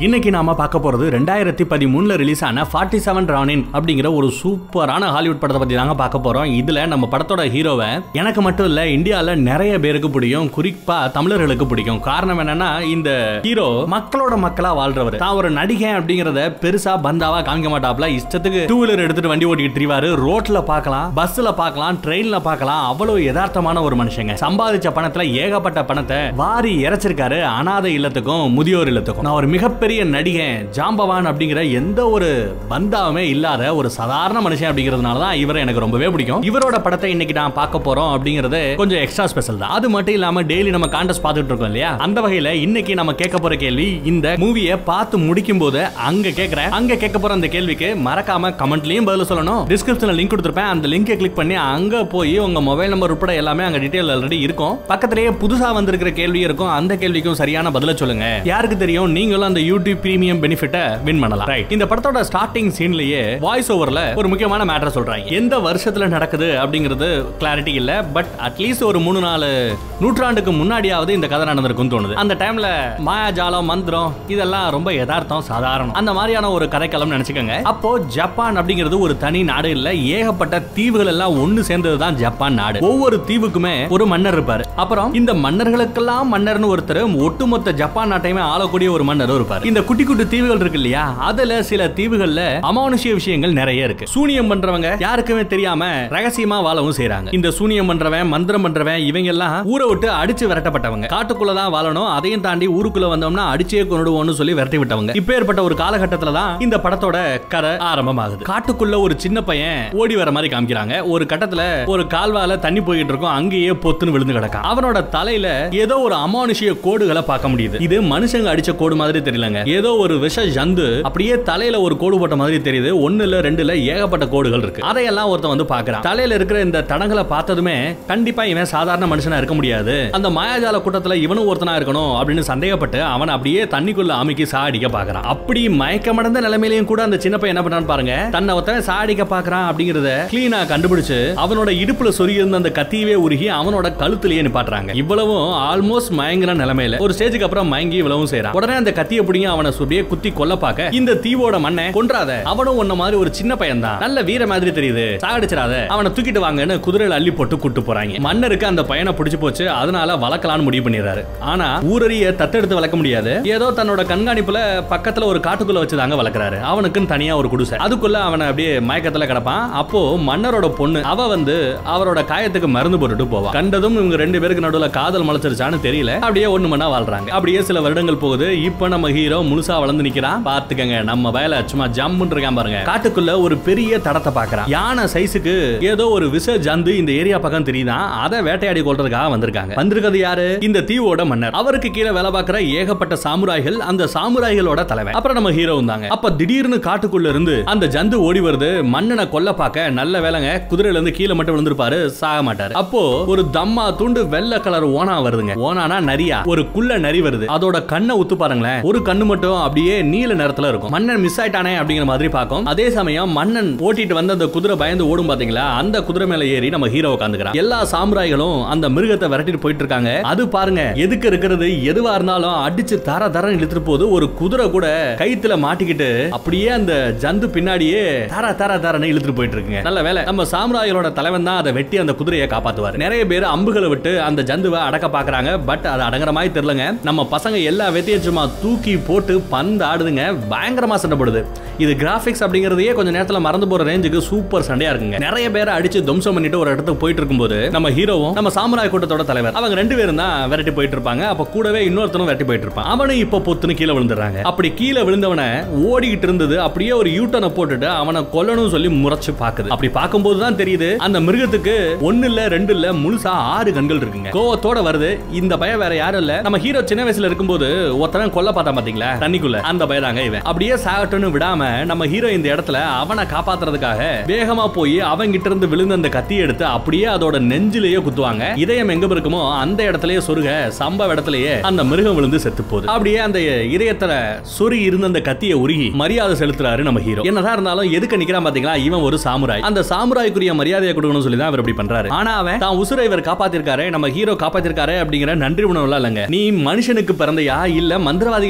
இன்னைக்கு நாம பார்க்க போறது 2013ல ரிலீஸ் ஆன 47 ரானின் அப்படிங்கிற ஒரு சூப்பரான ஹாலிவுட் படத்தை பத்தி தாங்க பார்க்க போறோம். இதுல நம்ம படத்தோட ஹீரோவை எனக்கு மட்டும் இல்ல இந்தியால நிறைய பேருக்கு பிடிக்கும், குறிப்பா தமிழர்களுக்கு பிடிக்கும். காரணம் என்னன்னா இந்த ஹீரோ மக்களோட மக்களா வாழ்றவர். தான் ஒரு நடிகை அப்படிங்கறத பெருசா பந்தாவா காமிக்க மாட்டாப்ல. இஷ்டத்துக்கு டூ வீலர் எடுத்துட்டு வண்டி ஓட்டிட்டு திரிவாரு. ரோட்ல பார்க்கலாம், பஸ்ல பார்க்கலாம், ட்ரெயின்ல பார்க்கலாம். அவ்வளவு யதார்த்தமான ஒரு மனுஷங்க. சம்பாதிச்ச பணத்துல ஏகப்பட்ட பணத்தை வாரி இறைச்சிருக்காரு அனாதை இல்லத்துக்கும் முதியோர் இல்லத்துக்கும். நான் ஒரு மிகப்பெரிய நடிகை ஜாம்பவான் அப்படிங்கிற எந்த ஒரு பந்தாவுமே இல்லாத ஒரு சாதாரண மனுஷன் அப்படிங்கிறதுனால தான் இவரை எனக்கு ரொம்பவே பிடிக்கும். இவரோட படத்தை இன்னைக்கு நான் பார்க்க போறோம் அப்படிங்கிறது கொஞ்சம் எக்ஸ்ட்ரா ஸ்பெஷல் தான். அது மட்டும் இல்லாம டெய்லி நம்ம கான்டெஸ்ட் பார்த்துட்டு இருக்கோம் இல்லையா, அந்த வகையில இன்னைக்கு நம்ம கேட்க போற கேள்வி, இந்த மூவியை பார்த்து முடிக்கும் போது அங்க கேட்க போற அந்த கேள்விக்கு மறக்காம கமெண்ட்லயும் பதில் சொல்லணும். டிஸ்கிரிப்ஷன்ல லிங்க் கொடுத்திருப்பேன், அந்த லிங்கை கிளிக் பண்ணி அங்க போய் உங்க மொபைல் நம்பர் உட்பட எல்லாமே அங்க டீடைல் ஆல்ரெடி இருக்கும். பக்கத்திலேயே புதுசா வந்திருக்கிற கேள்வி இருக்கும், அந்த கேள்விக்கும் சரியான பதில சொல்லுங்க. யாருக்கு தெரியும் நீங்களும் அந்த யூடியூப் பிரீமியம் பெனிஃபிட்ட வின் பண்ணலாம். ரைட், இந்த படத்தோட ஸ்டார்டிங் சீன்லயே வாய்ஸ் ஓவர்ல ஒரு முக்கியமான மேட்டர் சொல்றாங்க. எந்த வருஷத்துல நடக்குது அப்படிங்கிறது கிளாரிட்டி இல்ல, பட் அட்லீஸ்ட் ஒரு 3-4 நூற்றாண்டுக்கு முன்னாடியாவது இந்த கதை நடந்திருக்கும் தோணுது. அந்த டைம்ல மாயாஜாலம், மந்திரம் இதெல்லாம் ரொம்ப யதார்த்தம், சாதாரணம். அந்த மாதிரியான ஒரு கதைக்களம் நினைச்சுக்கோங்க. அப்போ ஜப்பான் அப்படிங்கிறது ஒரு தனி நாடு இல்ல, ஏகப்பட்ட தீவுகள் எல்லாம் ஒன்னு சேர்ந்ததுதான் ஜப்பான் நாடு. ஒவ்வொரு தீவுக்குமே ஒரு மன்னர் இருப்பாரு. அப்புறம் இந்த மன்னர்களுக்கெல்லாம் மன்னர்னு ஒருத்தர், ஒட்டுமொத்த ஜப்பான் நாட்டையுமே ஆளக்கூடிய ஒரு மன்னர் இருப்பார். இந்த குட்டி குட்டி தீவுகள் இருக்கு இல்லையா, அதுல சில தீவுகள்ல அமானுஷ்ய விஷயங்கள் நிறைய இருக்கு. சூனியம் பண்றவங்க யாருக்குமே தெரியாம ரகசியமா வாழவும் செய்றாங்க. இந்த சூனியம் பண்றவன், மந்திரம் பண்றவன், இவங்க எல்லாம் ஊரை விட்டு அடிச்சு விரட்டப்பட்டவங்க. காட்டுக்குள்ளதான் வாழணும், அதையும் தாண்டி ஊருக்குள்ள வந்தோம்னா அடிச்சே கொண்டுடுவோம்னு சொல்லி விரட்டி விட்டவங்க. இப்பேற்பட்ட ஒரு காலகட்டத்துல தான் இந்த படத்தோட கதை ஆரம்பமாகுது. காட்டுக்குள்ள ஒரு சின்ன பையன் ஓடி வர மாதிரி காமிக்கிறாங்க. ஒரு கட்டத்துல ஒரு கால்வால தண்ணி போயிட்டு இருக்கும், அங்கேயே பொத்துன்னு விழுந்து கிடக்கான். அவனோட தலையில ஏதோ ஒரு அமானுஷ்ய கோடுகளை பார்க்க முடியுது. இது மனுஷங்க அடிச்ச கோடு மாதிரி தெரியலங்க, ஏதோ ஒரு விஷ ஜந்து அப்படியே தலையில ஒரு கோடு போட்ட மாதிரி தெரியுது. 1 இல்ல 2 இல்ல ஏகப்பட்ட கோடுகள் இருக்கு. அதையெல்லாம் ஒருத்தன் வந்து பாக்குறான். தலையில இருக்கிற இந்த தடங்களை பார்த்ததுமே கண்டிப்பா இவன் சாதாரண மனுஷனா இருக்க முடியாது, அந்த மாயாஜால கூட்டத்துல இவனும் ஒருத்தனா இருக்கணும் அப்படின்னு சந்தேகப்பட்டு அவன் அப்படியே தண்ணிக்குள்ள அமுக்கி சாடிக்க பாக்குறான். அப்படி மயக்கமடைந்த நிலைமையிலையும் கூட அந்த சின்ன பையன் என்ன பண்ணான்னு பாருங்க, தன்னை ஒருத்தன் சாடிக்க பாக்குறான் அப்படிங்கறத கிளீனா கண்டுபிடிச்சு அவனோட இடுப்புல சொருகி இருந்த அந்த கத்தியவே உருகி அவனோட கழுத்திலேயே நிப்பாட்டுறாங்க. இவ்வளவும் ஆல்மோஸ்ட் மயங்கிற நிலைமையில ஒரு ஸ்டேஜுக்கு அப்புறம் மயங்கி இவ்வளவும் செய்யறான். உடனே அந்த கத்தியை பிடிங்க அவனை சுபியே குத்தி கொல்ல பாக்க, இந்த தீவோட மண்ணை கொன்றாத, அவனும் ஒன்ன மாதிரி ஒரு சின்ன பையன் தான், நல்ல வீர மாதிரி தெரியுது, சாகடிச்சிராத, அவனை தூக்கிட்டு வாங்கன்னு குதிரையில அள்ளி போட்டு கூட்டு போறாங்க. மன்னருக்கு அந்த பையனை பிடிச்சு போச்சு, அதனால வளர்க்கலான்னு முடிவு பண்ணிடுறாரு. ஆனா ஊரறிய தத்தெடுத்து வளர்க்க முடியாது, ஏதோ தன்னோட கண்காணிப்புல பக்கத்துல ஒரு காட்டுக்குள்ள வச்சுதாங்க வளர்க்கறாரு. அவனுக்குன்னு தனியா ஒரு குடிசை, அதுக்குள்ள அவனை அப்படியே மயக்கத்துல கிடப்பான். அப்போ மன்னரோட பொண்ணு அவ வந்து அவரோட காயத்துக்கு மருந்து போட்டுட்டு போவா. கண்டதும் இவங்க 2 பேருக்கு நடுவுல காதல் மலச்சிருச்சான்னு தெரியல, அப்படியே ஒண்ணு மண்ணா வாழ்றாங்க. அப்படியே சில வருடங்கள் போகுது. இப்ப நம்ம ஹீரோ முழுசா வளர்ந்து நிக்கிறான். பாத்துக்கங்க, நம்ம வயல சும்மா ஜம்முன்னு இருக்கான் பாருங்க. காட்டுக்குள்ள ஒரு பெரிய தடத்தை பாக்குறான். யானை சைஸுக்கு ஏதோ ஒரு விஷ ஜந்து இந்த ஏரியா பக்கம் தெரியுதான், அதை வேட்டையாடி கொள்றதுக்காக வந்திருக்காங்க. வந்திருக்கிறது யாரு? இந்த தீவோட மன்னர். அவருக்கு கீழே வேலை பார்க்கிற ஏகப்பட்ட சாமுராய்கள், அந்த சாமுராய்களோட தலைவன் அப்புறம் நம்ம ஹீரோ வந்தாங்க. அப்ப திடீர்னு காட்டுக்குள்ள இருந்து அந்த ஜந்து ஓடி வருது. மன்னனை கொல்ல பார்க்க நல்ல வேலைங்க, குதிரையில இருந்து கீழே மட்டும் விழுந்திருப்பாரு, சாக மாட்டாரு. அப்போ ஒரு தம்மா துண்டு வெள்ளை கலர் ஓனா வருதுங்க. ஓனானா நரியா, ஒரு குள்ள நரி வருது. அதோட கண்ணை உத்து பாருங்களேன், ஒரு கண்ணு மட்டும் அப்படியே நீல நேரத்துல இருக்கும். மன்னன் மிஸ் ஆயிட்டானே அப்படிங்கிற மாதிரி பார்க்கும். அதே சமயம் மன்னன் ஓட்டிட்டு வந்த அந்த குதிரை பயந்து ஓடும் பாத்தீங்களா, அந்த குதிரை மேல ஏறி நம்ம ஹீரோ உட்காந்துக்கிறான். எல்லா சாமுராய்களும் அந்த மிருகத்தை விரட்டிட்டு போயிட்டு இருக்காங்க. அது பாருங்க, எதுக்கு இருக்கிறது எதுவா இருந்தாலும் அடிச்சு தர தரன்னு இழுத்துட்டு போது, ஒரு குதிரை கூட கைத்துல மாட்டிக்கிட்டு அப்படியே அந்த ஜந்து பின்னாடியே தர தர தரன்னு இழுத்துட்டு போயிட்டு இருக்குங்க. நல்ல வேலை நம்ம சாமுராய்களோட தலைவன் தான் அதை வெட்டி அந்த குதிரையை காப்பாத்துவார். நிறைய பேர் அம்புகளை விட்டு அந்த ஜந்துவை அடக்க பாக்குறாங்க, பட் அது அடங்குற மாதிரி தெரியலங்க. நம்ம பசங்க எல்லா வெட்டியும் சும்மா தூக்கி போட்டு பந்து ஆடுதுங்க, பயங்கரமா சண்டை போடுது. இது கிராபிக்ஸ் அப்படிங்கறதையே கொஞ்ச நேரத்துல மறந்து போற ரேஞ்சுக்கு சூப்பர் சண்டையா இருக்குங்க. நிறைய பேரை அடிச்சு துவம்சம் பண்ணிட்டு ஒரு இடத்துக்கு போயிட்டு இருக்கும்போது நம்ம ஹீரோவும் நம்ம சாமுராய் கூட்டத்தோட தலைவர் அவங்க 2 பேரும் தான் விரட்டி போயிட்டு இருப்பாங்க. அப்ப கூடவே இன்னொருத்தனும் விரட்டி போயிட்டு இருப்பான். அவனும் இப்ப பொத்துன்னு கீழே விழுந்துறாங்க. அப்படி கீழே விழுந்தவனை ஓடிக்கிட்டு இருந்தது அப்படியே ஒரு யூட்டனை போட்டுட்டு அவனை கொல்லணும் சொல்லி முறைச்சு பாக்குது. அப்படி பார்க்கும்போது தான் தெரியுது அந்த மிருகத்துக்கு 1 இல்ல 2 இல்ல முழுசா 6 கண்கள் இருக்குங்க. கோவத்தோட வருது. இந்த பய வேற யாரும் இல்ல, நம்ம ஹீரோ சின்ன வயசுல இருக்கும்போது ஒருத்தன் கொல்ல பார்த்தா பாத்தீங்களா தண்ணிக்குள்ள, அந்த பயதாங்க இவன். அப்படியே சாகட்டும்னு விடாம நம்ம ஹீரோ இந்த இடத்துல அவனை காப்பாத்துறதுக்காக வேகமா போய் அவங்க கிட்ட இருந்து விழுந்த அந்த கத்தியை எடுத்து அப்படியே அதோட நெஞ்சிலேயே குத்துவாங்க. இதயம் எங்க இருக்குமோ அந்த இடத்துலயே சொருக, சம்பவ இடத்துலயே அந்த மிருகம் விழுந்து செத்து போகுது. அப்படியே அந்த இதயத்துல சொறி இருந்த அந்த கத்தியை உருகி மரியாதை செலுத்துறாரு நம்ம ஹீரோ. என்னதான் இருந்தாலும் எதுக்கு நிக்கிறான் பாத்தீங்களா, இவன் ஒரு சாமுராய். அந்த சாமுராய்க்குரிய மரியாதையை கொடுக்கணும்னு சொல்லி தான் அவர் இப்படி பண்றாரு. ஆனா அவன் தான் உசுரை இவர் காப்பாத்திருக்காரு, நம்ம ஹீரோ காப்பாத்திருக்காரு அப்படிங்கிற நன்றி உணர்வு இல்லங்க. நீ மனுஷனுக்கு பிறந்தையா இல்ல மந்திரவாதிக்கு பிறந்தையா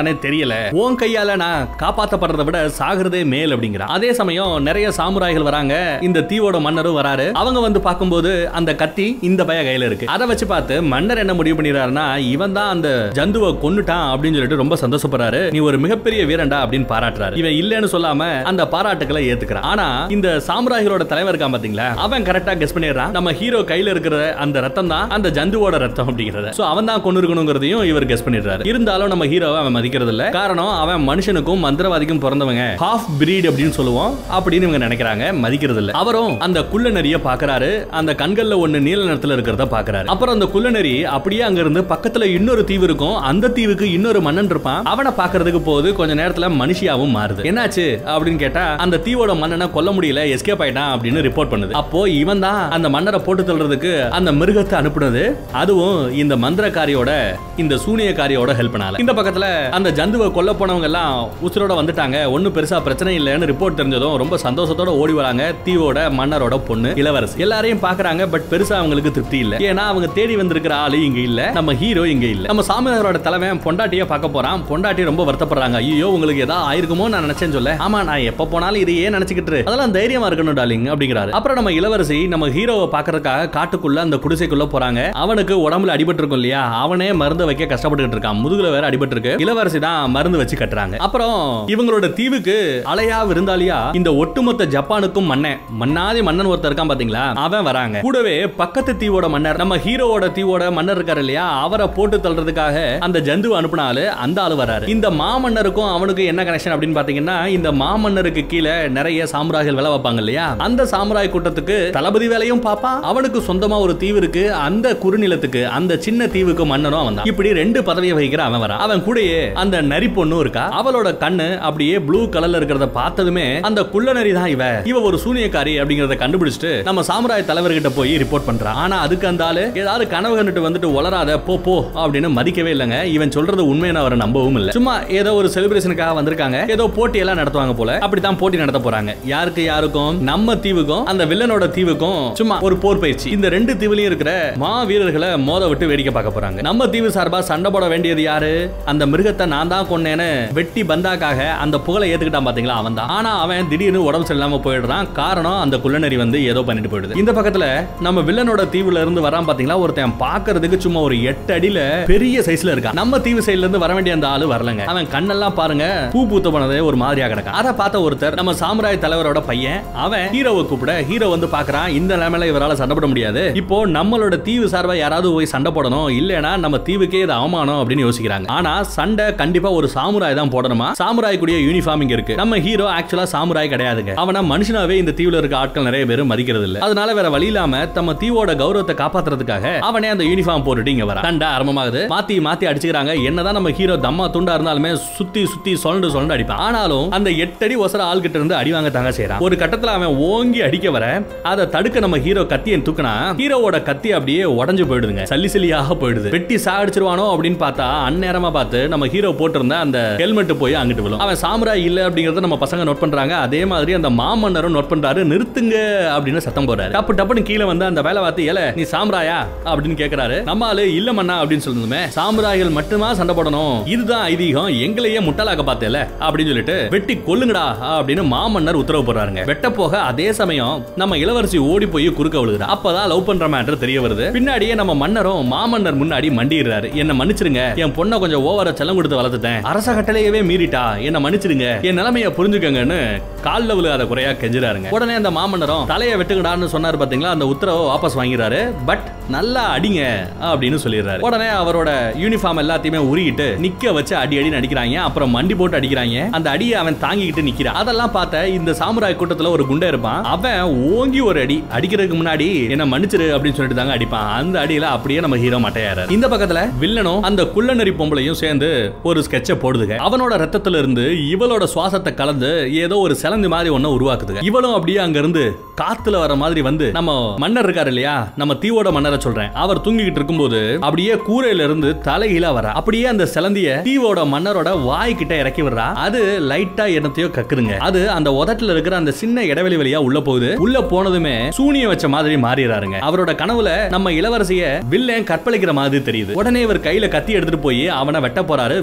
பண்றானே தெரியல, உன் கையால நான் காப்பாத்தப்படுறதை விட சாகிறதே மேல் அப்படிங்கிறான். அதே சமயம் நிறைய சாமுராய்கள் வராங்க, இந்த தீவோட மன்னரும் வராரு. அவங்க வந்து பார்க்கும்போது அந்த கத்தி இந்த பய கையில இருக்கு. அதை வச்சு பார்த்து மன்னர் என்ன முடிவு பண்ணிடுறாருன்னா, இவன் தான் அந்த ஜந்துவை கொன்னுட்டான் அப்படின்னு சொல்லிட்டு ரொம்ப சந்தோஷப்படுறாரு. நீ ஒரு மிகப்பெரிய வீரண்டா அப்படின்னு பாராட்டுறாரு. இவன் இல்லன்னு சொல்லாம அந்த பாராட்டுக்களை ஏத்துக்கிறான். ஆனா இந்த சாமுராய்களோட தலைவர் இருக்கான் பாத்தீங்களா, அவன் கரெக்டா கெஸ் பண்ணிடுறான், நம்ம ஹீரோ கையில இருக்கிற அந்த ரத்தம் தான் அந்த ஜந்துவோட ரத்தம் அப்படிங்கறத. சோ அவன் தான் கொன்னு இருக்கணும்ங்கறதையும் இவர் கெஸ் பண்ணிடுறாரு. இருந்தாலும் நம்ம ஹீரோவை அவன் மதிக்கிறது இல்ல. காரணம் அவன் மனுஷனுக்கும் மந்திரவாதிக்கும் பிறந்தவங்க, ஹாஃப் பிரீட் அப்படின்னு சொல்லுவோம், அப்படின்னு இவங்க நினைக்கிறாங்க, மதிக்கிறது இல்ல. அவரும் அந்த குள்ள நரியை பாக்குறாரு, அந்த கண்கள்ல ஒண்ணு நீல நிறத்துல இருக்கிறத பாக்குறாரு. அப்புறம் அந்த குள்ள நரி அப்படியே அங்க இருந்து பக்கத்துல இன்னொரு தீவு இருக்கும், அந்த தீவுக்கு இன்னொரு மன்னன் இருப்பான், அவனை பாக்குறதுக்கு போது கொஞ்ச நேரத்துல மனுஷியாவும் மாறுது. என்னாச்சு அப்படின்னு கேட்டா, அந்த தீவோட மன்னனை கொல்ல முடியல, எஸ்கேப் ஆயிட்டான் அப்படின்னு ரிப்போர்ட் பண்ணுது. அப்போ இவன் தான் அந்த மன்னரை போட்டு தள்ளுறதுக்கு அந்த மிருகத்தை அனுப்புனது, அதுவும் இந்த மந்திரக்காரியோட இந்த சூனியக்காரியோட ஹெல்ப்னால. இந்த பக்கத்துல அந்த ஜந்துவை கொல்ல போனவங்க எல்லாம் உசுரோட வந்துட்டாங்க, ஒன்னும் பெருசா பிரச்சனை இல்லைன்னு ரிப்போர்ட் தெரிஞ்சதும் ரொம்ப சந்தோஷத்தோட ஓடி வராங்க தீவோட மன்னரோட பொண்ணு இளவரசி. எல்லாரையும் பாக்குறாங்க, பட் பெருசா அவங்களுக்கு திருப்தி இல்ல. ஏன்னா அவங்க தேடி வந்திருக்கிற ஆளு இங்க இல்ல, நம்ம ஹீரோ இங்க இல்ல. நம்ம சாமியாரோட தலைவன் பொண்டாட்டிய பார்க்க போறான். பொண்டாட்டி ரொம்ப வருத்தப்படுறாங்க, ஐயோ உங்களுக்கு ஏதாவது ஆயிருக்குமோ நான் நினைச்சேன்னு சொல்ல. ஆமா, நான் எப்ப போனாலும் இதையே நினைச்சுக்கிட்டு, அதெல்லாம் தைரியமா இருக்கணும் டார்லிங் அப்படிங்கிறாரு. அப்புறம் நம்ம இளவரசி நம்ம ஹீரோவை பாக்குறதுக்காக காட்டுக்குள்ள அந்த குடிசைக்குள்ள போறாங்க. அவனுக்கு உடம்புல அடிபட்டு இருக்கும் இல்லையா, அவனே மருந்து வைக்க கஷ்டப்பட்டு இருக்கான், முதுகுல வேற அடிபட்டு இருக்கு. இளவரசி தான் மருந்து வச்சு கட்டுறாங்க. அப்புறம் இவங்களோட தீவுக்கு அலையா விருந்தாளியா இந்த ஒட்டுமொத்த ஜப்பானுக்கும் மன்னாதி மன்னன் ஒருத்தர் இருக்கான் பாத்தீங்களா, அவன் வராங்க. கூடவே பக்கத்து தீவோட மன்னர், நம்ம ஹீரோவோட தீவோட மன்னர் இருக்காரு இல்லையா, அவரை போட்டு தள்ளுறதுக்காக அந்த ஜந்து அனுப்புனாலு அந்த ஆளு வராரு. இந்த மாமன்னருக்கும் அவனுக்கு என்ன கனெக்ஷன் அப்படின்னு பாத்தீங்கன்னா, இந்த மாமன்னருக்கு கீழே நிறைய சாம்ராஜ்கள் வேலை வைப்பாங்க இல்லையா, அந்த சாம்ராஜ் கூட்டத்துக்கு தளபதி வேலையும் பாப்பான். அவனுக்கு சொந்தமா ஒரு தீவு இருக்கு, அந்த குறுநிலத்துக்கு அந்த சின்ன தீவுக்கு மன்னனும் அவன் தான். இப்படி ரெண்டு பதவியை வகிக்கிற அவன் வரான். அவன் கூடயே அந்த நரி பொண்ணு இருக்கா, அவளோட கண்ணு அப்படியே ப்ளூ கலர்ல இருக்கிறத பார்த்ததுமே அந்த குள்ள நரி தான் இவ ஒரு சூனியக்காரி அப்படிங்கறத கண்டுபிடிச்சிட்டு நம்ம சாம்ராஜ் தலைவர்கிட்ட போய் ரிப்போர்ட் பண்றான். ஆனா அதுக்கு அந்த ஆளு ஏதாவது கனவு கண்டுட்டு வந்துட்டு வளராத போ அப்படின்னு மதிக்கவே இல்லைங்க. இவன் சொல்றது உண்மையான அவரை நம்பவும் இல்ல. சும்மா ஏதோ ஒரு செலிப்ரேஷனுக்காக வந்திருக்காங்க, ஏதோ போட்டி எல்லாம் நடத்துவாங்க போல, அப்படித்தான் போட்டி நடத்த போறாங்க. யாருக்கும் நம்ம தீவுக்கும் அந்த வில்லனோட தீவுக்கும் சும்மா ஒரு போர் பயிற்சி. இந்த ரெண்டு தீவுலயும் இருக்கிற மா வீரர்களை மோத விட்டு வேடிக்கை பார்க்க போறாங்க. நம்ம தீவு சார்பா சண்டை போட வேண்டியது யாரு, அந்த மிருகத்தை நான் தான் கொன்னேன்னு வெட்டி பந்தாக்காக அந்த புகழை ஏத்துக்கிட்டான் பாத்தீங்களா, அவன் தான். ஆனா அவன் திடீர்னு உடம்பு சரியில்லாம போயிடுறான். காரணம் அந்த குள்ளநரி வந்து ஏதோ பண்ணிட்டு போயிடுது. இந்த பக்கத்துல நம்ம வில்லனோட தீவுல இருந்து வரான் பாத்தீங்களா, ஒருத்தன் பாக்குறதுக்கு சும்மா ஒரு 8 அடியில பெரிய சைஸ்ல இருக்கான். நம்ம தீவு சைடுல இருந்து வர வேண்டிய அந்த ஆளு வரலங்க. அவன் கண்ணெல்லாம் பாருங்க பூ பூத்த போனதே ஒரு மாதிரியா கிடக்கும். அதை பார்த்த ஒருத்தர் நம்ம சாம்ராஜ் தலைவரோட பையன், அவன் ஹீரோவை கூப்பிட, ஹீரோ வந்து பாக்குறான், இந்த நிலைமையில இவரால சண்டை போட முடியாது, இப்போ நம்மளோட தீவு சார்பா யாராவது போய் சண்டை போடணும், இல்லனா நம்ம தீவுக்கே இது அவமானம் அப்படின்னு யோசிக்கிறாங்க. ஆனா சண்டை கண்டிப்பா ஒரு சாமுராய் தான் போடணுமா. சாமுராய் கூடிய யூனிஃபார்ம் இங்க இருக்கு. நம்ம ஹீரோ ஆக்சுவலா சாமுராய் கிடையாதுங்க. அவன மனுஷனாவே இந்த தீவுல இருக்க ஆட்கள் நிறைய பேர் மதிக்கிறது இல்ல. அதனால வேற வழி இல்லாம நம்ம தீவோட கௌரவத்தை காப்பாத்துறதுக்காக அவனே அந்த யூனிஃபார்ம் போட்டுட்டு இங்க வர. சண்டை ஆரம்பமாகுது. மாத்தி அடிச்சுக்கிறாங்க. என்னதான் நம்ம ஹீரோ தம்மா துண்டா இருந்தாலுமே சுத்தி சொல்லிட்டு அடிப்பான். ஆனாலும் அந்த 8 அடி ஒசர ஆள் கிட்ட இருந்து அடி வாங்க தாங்க செய்யறான். ஒரு கட்டத்துல அவன் ஓங்கி அடிக்க வர, அதை தடுக்க நம்ம ஹீரோ கத்தியை தூக்கினா ஹீரோவோட கத்தி அப்படியே உடஞ்சு போயிடுதுங்க, சல்லியாக போயிடுது. வெட்டி சாடிச்சிருவானோ அப்படின்னு பார்த்தா அந்நேரமா பார்த்து நம்ம ஹீரோ போட்டிருந்த அந்த ஹெல்மெட் போய் அங்கிட்டு விழும். அவன் சாமுராய் இல்ல அப்படிங்கறத நம்ம பசங்க நோட் பண்றாங்க. அதே மாதிரி அந்த மாமன்னரும் நோட் பண்றாரு. நிறுத்துங்க அப்படின்னு சத்தம் போறாரு. டப்புன்னு கீழே வந்து அந்த வேலை பார்த்து, ஏல நீ சாமுராயா அப்படின்னு கேக்குறாரு. நம்ம ஆளு இல்ல மன்னா அப்படின்னு சொல்லுமே, சாமுராய்கள் மட்டுமா சண்டை போடணும், இதுதான் ஐதீகம், எங்களையே முட்டாளாக்க பார்த்தேல அப்படின்னு சொல்லிட்டு வெட்டி கொல்லுங்கடா அப்படின்னு மாமன்னர் உத்தரவு போடுறாருங்க. வெட்ட போக அதே சமயம் நம்ம இளவரசி ஓடி போய் குறுக்க விழுகிறா. அப்பதான் லவ் பண்ற மேட்டர் தெரிய வருது. பின்னாடியே நம்ம மன்னரும் மாமன்னர் முன்னாடி மண்டிடுறாரு. என்ன மன்னிச்சிருங்க, என் பொண்ணை கொஞ்சம் ஓவரா செல்லம் கொடுத்து வளர்த்துட்டேன், அரச கட்டளையவே மீறிட்டா, என்ன மன்னிச்சிருங்க, என் நிலைமையை புரிஞ்சுக்கங்கன்னு கால்ல விழுகாத குறையா கெஞ்சுறாருங்க. உடனே அந்த மாமன்னரும் தலையை வெட்டுங்கடான்னு சொன்னாரு பாத்தீங்களா, அந்த உத்தரவை வாபஸ் வாங்கிறாரு. பட் நல்லா அடிங்க அப்படின்னு சொல்லிடுறாரு. உடனே அவரோட யூனிஃபார்ம் எல்லாத்தையுமே உருகிட்டு நிக்க வச்சு அடி நடிக்கிறாங்க. அப்புறம் மண்டி போட்டு அடிக்கிறாங்க. அந்த அடியை அவன் தாங்கிட்டு நிக்கிறான். அதெல்லாம் பார்த்த இந்த சாமுராய் கூட்டத்துல ஒரு குண்டை இருப்பான். அவன் ஓங்கி ஒரு அடி அடிக்கிறதுக்கு முன்னாடி என்ன மன்னிச்சிரு அப்படின்னு சொல்லிட்டு தாங்க அடிப்பான். அந்த அடியில அப்படியே நம்ம ஹீரோ மட்டையாரு. இந்த பக்கத்துல வில்லனும் அந்த குள்ளநரி பொம்பளையும் சேர்ந்து ஒரு ஸ்கெட்ச போடுதுங்க. அவனோட ரத்தத்துல இருந்து இவளோட சுவாசத்தை கலந்து ஏதோ ஒரு சிலந்தி மாதிரி ஒண்ணு உருவாக்குதுங்க. இவளும் அப்படியே அங்க இருந்து காத்துல வர மாதிரி வந்து நம்ம மன்னர் இருக்காரு இல்லையா, நம்ம தீவோட மன்னரை சொல்றேன், அவர் தூங்கிக்கிட்டு இருக்கும்போது அப்படியே கூரையில இருந்து தலைகீழா வர, அப்படியே அந்த சிலந்திய தீவோட மன்னரோட வாய் கிட்ட இறக்கி விடுறா. அது லைட்டா என்னத்தையோ கக்குதுங்க. அது அந்த உதட்டுல இருக்கிற அந்த சின்ன இடைவெளி வழியா உள்ள போகுது. உள்ள போனதுமே சூனிய வச்ச மாதிரி மாறிறாருங்க. அவரோட கனவுல நம்ம இளவரசிய வில்லன் கற்பழிக்கிற மாதிரி தெரியுது. உடனே இவர் கையில கத்தி எடுத்துட்டு போய் அவனை வெட்ட போறாரு.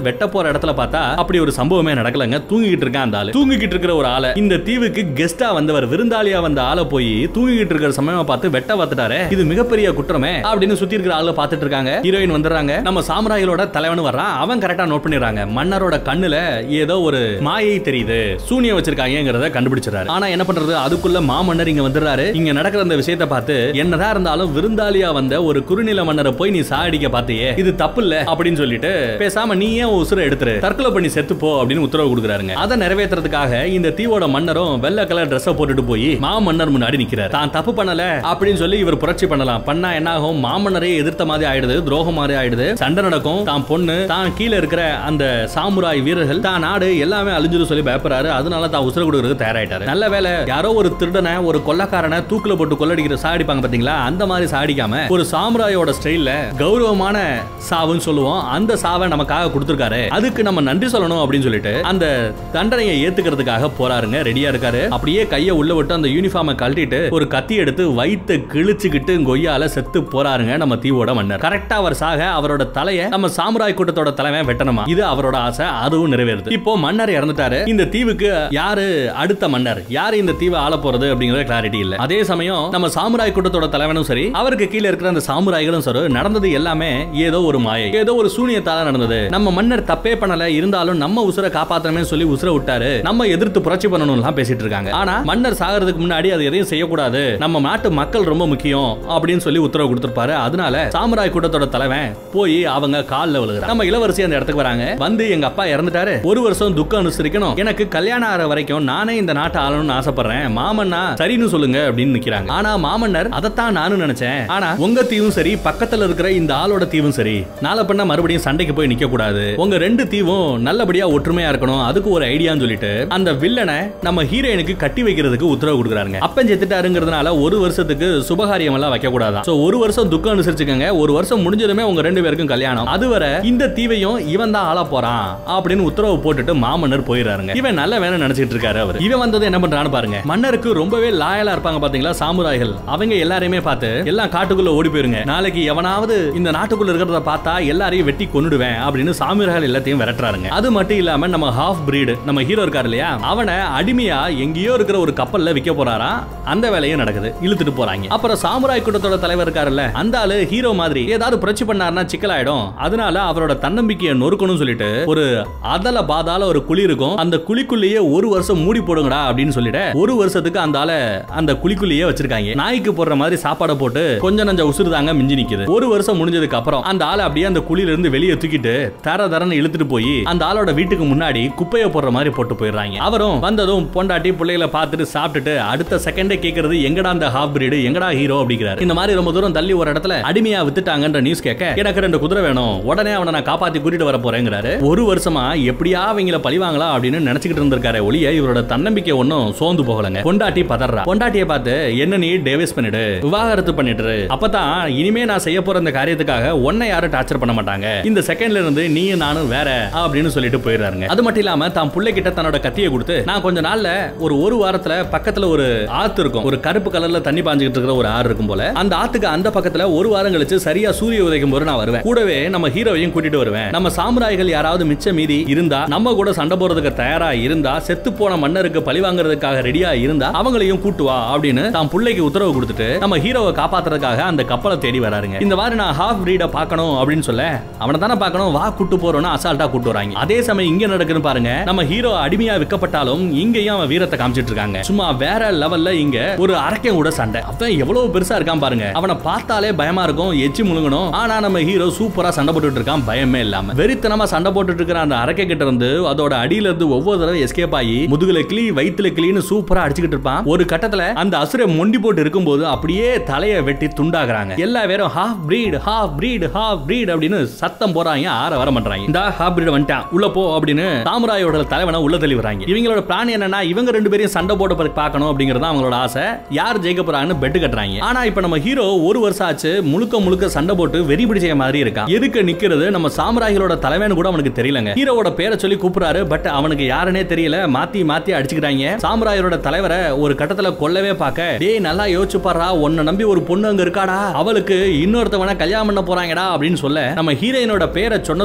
வெட்ட போற இடத்துல பார்த்தா அப்படி ஒரு சம்பவமே நடக்கலங்க. தூங்கிட்டு இருக்கான் அந்த ஆளு. தூங்கிட்டு இருக்கிற ஒரு ஆளை இந்த தீவுக்கு கெஸ்டா வந்தவர், விருந்தாளியா வந்த ஆளை போய் தூங்கிட்டு இருக்கிற சமயமா பார்த்து வெட்ட பார்த்துட்டாரு. இது மிகப்பெரிய குற்றமே அப்படின்னு சுத்தி இருக்கிற ஆளை பார்த்துட்டு இருக்காங்க. ஹீரோயின் வந்துடுறாங்க. நம்ம சாமுராய்களோட தலைவன் வர்றான். அவன் கரெக்டா நோட் பண்ணிடுறாங்க. மன்னரோட கண்ணுல ஏதோ ஒரு மாயை தெரியுது, சூனியம் வச்சிருக்காங்கிறத கண்டுபிடிச்சாரு. ஆனா என்ன பண்றது, அதுக்குள்ள மாமன்னர் இங்க வந்துடுறாரு. இங்க நடக்கிற அந்த விஷயத்தை பார்த்து என்னதான் இருந்தாலும் விருந்தாளியா வந்த ஒரு குறுநில மன்னரை போய் நீ சாடிக்க பார்த்தியே, இது தப்பு இல்ல அப்படின்னு சொல்லிட்டு பேசாம நீ ஏன் உசுரை எடுத்துரு, தற்கொலை பண்ணி செத்து போ அப்படின்னு உத்தரவு கொடுக்குறாருங்க. அதை நிறைவேற்றுறதுக்காக இந்த தீவோட மன்னரும் வெள்ளை கலர் ட்ரெஸ் போட்டுட்டு போய் மாமன்னர் முன்னாடி நிக்கிறார். தான் தப்பு பண்ணல அப்படின்னு சொல்லி இவர் புரட்சி பண்ணலாம். பண்ணா என்ன ஆகும், மாமன்னரே எதிர்த்த மாதிரி ஆயிடுது, துரோகம் மாதிரி ஆயிடுது, சண்டை நடக்கும். தான் பொண்ணு, தான் கீழே இருக்கிற அந்த சாமுராய் வீரர்கள், தான் நாடு எல்லாமே அழிஞ்சிரும் சொல்லி பயப்படுறாரு. அதனால தான் உசுர கொடுக்கறதுக்கு தயாராயிட்டாரு. நல்ல வேலை யாரோ ஒரு திருடனை, ஒரு கொள்ளக்காரனை தூக்குல போட்டு கொள்ளடிக்கிற சாடிப்பாங்க பாத்தீங்களா, அந்த மாதிரி சாடிக்காம ஒரு சாமுராயோட ஸ்டைல்ல கௌரவமான சாவுன்னு சொல்லுவோம், அந்த சாவை நமக்காக கொடுத்திருக்காரு, அதுக்கு நம்ம நன்றி சொல்லணும் அப்படின்னு சொல்லிட்டு அந்த தண்டனையை ஏத்துக்கிறதுக்காக போறாருங்க. ரெடியா இருக்காரு. அப்படியே கையை உள்ள விட்டு அந்த யூனிஃபார்மை கழட்டிட்டு ஒரு கத்தி எடுத்து வயித்தை கிழிச்சுக்கிட்டு கொய்யால செத்து போறாருங்க நம்ம தீவோட மன்னர். கரெக்டா அவர் சாக அவரோட தலையை நம்ம சாமுராய் கூட்டத்தோட தலைவன் வெட்டணுமா, இது அவரோட ஆசை. அதுவும் நிறைவேறுது. இப்போ மன்னர் இறந்துட்டாரு. இந்த தீவுக்கு யாரு அடுத்த மன்னர், யாரு இந்த தீவை ஆள போறது அப்படிங்கறது கிளாரிட்டி இல்ல. அதே சமயம் நம்ம சாமுராய் கூட்டத்தோட தலைவனும் சரி, அவருக்கு கீழே இருக்கிற அந்த சாமுராய்களும் சரி, நடந்தது எல்லாமே ஏதோ ஒரு மாயை, ஏதோ ஒரு சூனியத்தால நடந்தது. நம்ம மன்னர் தப்பே பண்ணல, இருந்தாலும் நம்ம உசுரை காப்பாத்தணுமே சொல்லி உசுரை விட்டாரு, நம்ம எதிர்த்து புரட்சி பண்ணணும்லாம் பேசிட்டு இருக்காங்க. ஆனா மன்னர் சாகிறதுக்கு முன்னாடி அது எதையும் செய்யக்கூடாது, நம்ம நாட்டு மக்கள் ரொம்ப முக்கியம் அப்படின்னு சொல்லி உத்தரவு கொடுத்திருப்பாரு. அதனால சாமுராய் கூட்டத்தோட தலைவன் போய் அவங்க கால்ல விழுகிறார். நம்ம இளவரசி அந்த இடத்துக்கு வராங்க. வந்து எங்க அப்பா இறந்துட்டாரு, ஒரு வருஷம் துக்கம் அனுசரிக்கணும், எனக்கு கல்யாணம் ஆகிற வரைக்கும் நானே இந்த நாட்டை ஆளணும்னு ஆசைப்படுறேன், மாமன்னா சரின்னு சொல்லுங்க அப்படின்னு நிக்கிறாங்க. ஆனா மாமன்னர் அதைத்தான் நானும் நினைச்சேன், ஆனா உங்க தீவும் சரி, பக்கத்துல இருக்கிற இந்த ஆளோட தீவும் சரி, நாளை பண்ண மறுபடியும் சண்டைக்கு போய் நிக்க கூடாது, உங்க ரெண்டு தீவும் நல்லபடியா ஒற்றுமையா இருக்கணும், அதுக்கு ஒரு ஐடியான்னு சொல்லிட்டு அந்த வில்லனை நம்ம ஹீரோயினுக்கு கட்டி வைக்கிறதுக்கு உத்தரவு கொடுக்குறாங்க. அப்பன் செத்துட்டாருங்கிறதுனால ஒரு வருஷத்துக்கு சுபகாரியம் எல்லாம் வைக்க கூடாதான். சோ ஒரு வருஷம் துக்கம் அனுசரிச்சுக்கங்க, ஒரு வருஷம் முடிஞ்சதுமே உங்க ரெண்டு பேருக்கும் கல்யாணம், அதுவரை இந்த தீவையும் இவன் தான் ஆள போறான் அப்படின்னு உத்தரவு போட்டுட்டு மாமன்னர் போயிடுறாருங்க. இவன் நல்ல வேலை நினைச்சிட்டு இருக்காரு. அவர் இவன் வந்தது என்ன பண்றான்னு பாருங்க. மன்னருக்கு ரொம்பவே லாயலா இருப்பாங்க பாத்தீங்களா சாமுராய்கள், அவங்க எல்லாரையுமே பார்த்து எல்லாம் காட்டுக்குள்ள ஓடி போயிருங்க, நாளைக்கு எவனாவது இந்த நாட்டுக்குள்ள இருக்கிறத பார்த்தா எல்லாரையும் வெட்டி கொன்னுடுவேன் அப்படின்னு சாமுராய்கள் எல்லாத்தையும் விரட்டுறாருங்க. அது மட்டும் இல்லாம நம்ம ஹாஃப் பிரீடு நம்ம ஹீரோ இருக்காரு இல்லையா, அவனை அடிமையா எங்கேயோ இருக்கிற ஒரு கப்பல்ல விற்க போறாரா, அந்த வேலையும் நடக்குது, இழுத்துட்டு போறாங்க. அப்புறம் சாமுராய் கூட்டத்தோட தலைவர் இருக்காருல்ல, அந்த ஆளு ஹீரோ மாதிரி ஏதாவது புரட்சி பண்ணாருன்னா சிக்கலாயிடும், அதனால அவரோட தன்னம்பிக்கையை நொறுக்கணும்னு சொல்லிட்டு ஒரு அதல பாதால ஒரு குழி இருக்கும், அந்த குழிக்குள்ளேயே ஒரு வருஷம் மூடி போடுங்கடா அப்படின்னு சொல்லிட்டு ஒரு வருஷத்துக்கு அந்த ஆளை அந்த குழிக்குள்ளேயே வச்சிருக்காங்க. நாய்க்கு போடுற மாதிரி சாப்பாடை போட்டு கொஞ்சம் நஞ்ச உசுறு தாங்க மிஞ்சி நிக்குது. ஒரு வருஷம் முடிஞ்சதுக்கு அப்புறம் அந்த ஆளை அப்படியே அந்த குழியில இருந்து வெளியே தூக்கிட்டு தர தரன்னு இழுத்துட்டு போய் அந்த ஆளோட வீட்டுக்கு முன்னாடி குப்பையை போடுற மாதிரி போட்டு போயிடுறாங்க. அவரும் வந்ததும் பொண்டாட்டி பிள்ளைகளை பார்த்துட்டு சாப்பிட்டுட்டு அடுத்த செகண்டே கேக்குறது எங்கடா அந்த ஹாஃப் பிரீடு, எங்கடா ஹீரோ அப்படிங்கிறாரு. இந்த மாதிரி ரொம்ப தூரம் தள்ளி ஒரு இடத்துல அடிமையா வித்துட்டாங்கன்ற நியூஸ் கேட்க எனக்கு 2 குதிரை வேணும், உடனே அவனை நான் காப்பாத்தி கூட்டிட்டு வர போறேங்கிறாரு. ஒரு வருஷமா எப்படியா அவங்கள பழிவாங்களா அப்படின்னு நினைச்சுக்கிட்டு இருந்திருக்காரு ஒளிய, இவரோட தன்னம்பிக்கை ஒன்னும் சோர்ந்து போகலங்க. பொண்டாட்டி பதறா. பொண்டாட்டியை பார்த்து என்ன நீ டேவிஸ் பண்ணிடு, விவாகரத்து பண்ணிட்டு, அப்பதான் இனிமே நான் செய்ய போற இந்த காரியத்துக்காக உன்னை யாரும் டார்ச்சர் பண்ண மாட்டாங்க, இந்த செகண்ட்ல இருந்து நீ நானும் வேற அப்படின்னு சொல்லிட்டு போயிடுறாங்க. அது மட்டும் இல்லாம தான் புள்ளை கிட்ட தன்னோட கத்தியை கொடுத்து நான் கொஞ்ச நாள்ல ஒரு வாரத்துல பக்கத்துல ஒரு ஆத்து இருக்கும், ஒரு கருப்பு கலர்ல தண்ணி பாஞ்சிட்டு இருக்கிற ஒரு ஆறு இருக்கும் போல, அந்த ஆத்துக்கு அந்த பக்கத்துல ஒரு வாரம் கழிச்சு சரியா சூரிய உதயம் போது நான் வருவேன், கூடவே நம்ம ஹீரோவையும் கூட்டிட்டு வருவேன், நம்ம சாமுராய்கள் யாராவது மிச்ச மீதி இருந்தா, நம்ம கூட சண்டை போறதுக்கு தயாரா இருந்தா, செத்து போன மன்னருக்கு பழி வாங்குறதுக்காக ரெடியா இருந்தா அவங்களையும் கூட்டு வா அப்படின்னு தான் புள்ளைக்கு உத்தரவு கொடுத்துட்டு நம்ம ஹீரோவை காப்பாத்துறதுக்காக அந்த கப்பலை தேடி வராருங்க. இந்த மாதிரி நான் ஹாஃப் பிரீட பார்க்கணும் அப்படின்னு சொல்ல, அவனை தானே பார்க்கணும், வா கூட்டு போறோம்னு அசால்ட்டா கூட்டு வராங்க. அதே சமயம் இங்க நடக்குன்னு பாருங்க, நம்ம ஹீரோ அடிமையா விற்கப்பட்டாலும் இங்கேயும் அவன் வீரத்தை காமிச்சிட்டு இருக்காங்க. சும்மா வேற லெவல்ல இங்க ஒரு அரக்கன் கூட சண்டை, அவன் எவ்வளவு பெருசா இருக்கான் பாருங்க, அவனை பார்த்தாலே பயமா இருக்கும், எச்சி முழுங்கணும். ஆனா நம்ம ஹீரோ சூப்பரா சண்டை போட்டுட்டு இருக்கான், பயமே இல்லாம வெறித்தனமா சண்டை போட்டுட்டு இருக்கிற அந்த அரக்கை கிட்ட இருந்து அதோட அடியில இருந்து ஒவ்வொரு தடவை எஸ்கேப் ஆகி முதுகுல கிளி வயிற்றுல கிளின்னு சூப்பரா அடிச்சுக்கிட்டு இருப்பான். ஒரு கட்டத்துல அந்த அசுரை மொண்டி போட்டு இருக்கும்போது அப்படியே தலையை வெட்டி துண்டாக்குறாங்க. எல்லா பேரும் half breed half breed half breed அப்படின்னு சத்தம் போறாங்க, ஆற வர மாட்டாங்க. இந்த ஹாஃப் பிரீட் வந்துட்டான் உள்ள போ அப்படின்னு சாமுராயோட தலைவனை உள்ள தள்ளி வராங்க. இவங்களோட பிளான் என்னன்னா, இவங்க ரெண்டு பேரையும் சண்டை போட்டு பார்க்கணும் அப்படிங்கறது அவங்களோட ஆசை. யார் ஜெயிக்க போறாங்கன்னு பெட் கட்டுறாங்க. ஆனா இப்ப நம்ம ஹீரோ ஒரு வருஷம் ஆச்சு முழுக்க முழுக்க சண்டை போட்டு வெறி பிடிச்ச மாதிரி இருக்கா. எதுக்கு நிக்கிறது நம்ம சாமுராய்களோட தலைவன் கூட அவனுக்கு தெரியலங்க. ஹீரோவோட பேரை சொல்லி கூப்பிடுறாரு, பட் அவனுக்கு யாருன்னே தெரியல, மாத்தி மாத்தி அடிச்சுக்கிறாங்க. சாமுராயோட தலைவரை ஒரு கட்டத்துல கொல்லவே பார்க்க, டேய் நல்லா யோசிச்சு பாறா, உன்னை நம்பி ஒரு பொண்ணு அங்க இருக்காடா, அவளுக்கு இன்னொருத்தவனை கல்யாணம் பண்ண போறாங்கடா அப்படின்னு சொல்ல, நம்ம ஹீரோயினோட பேரை சொன்னதும் தான்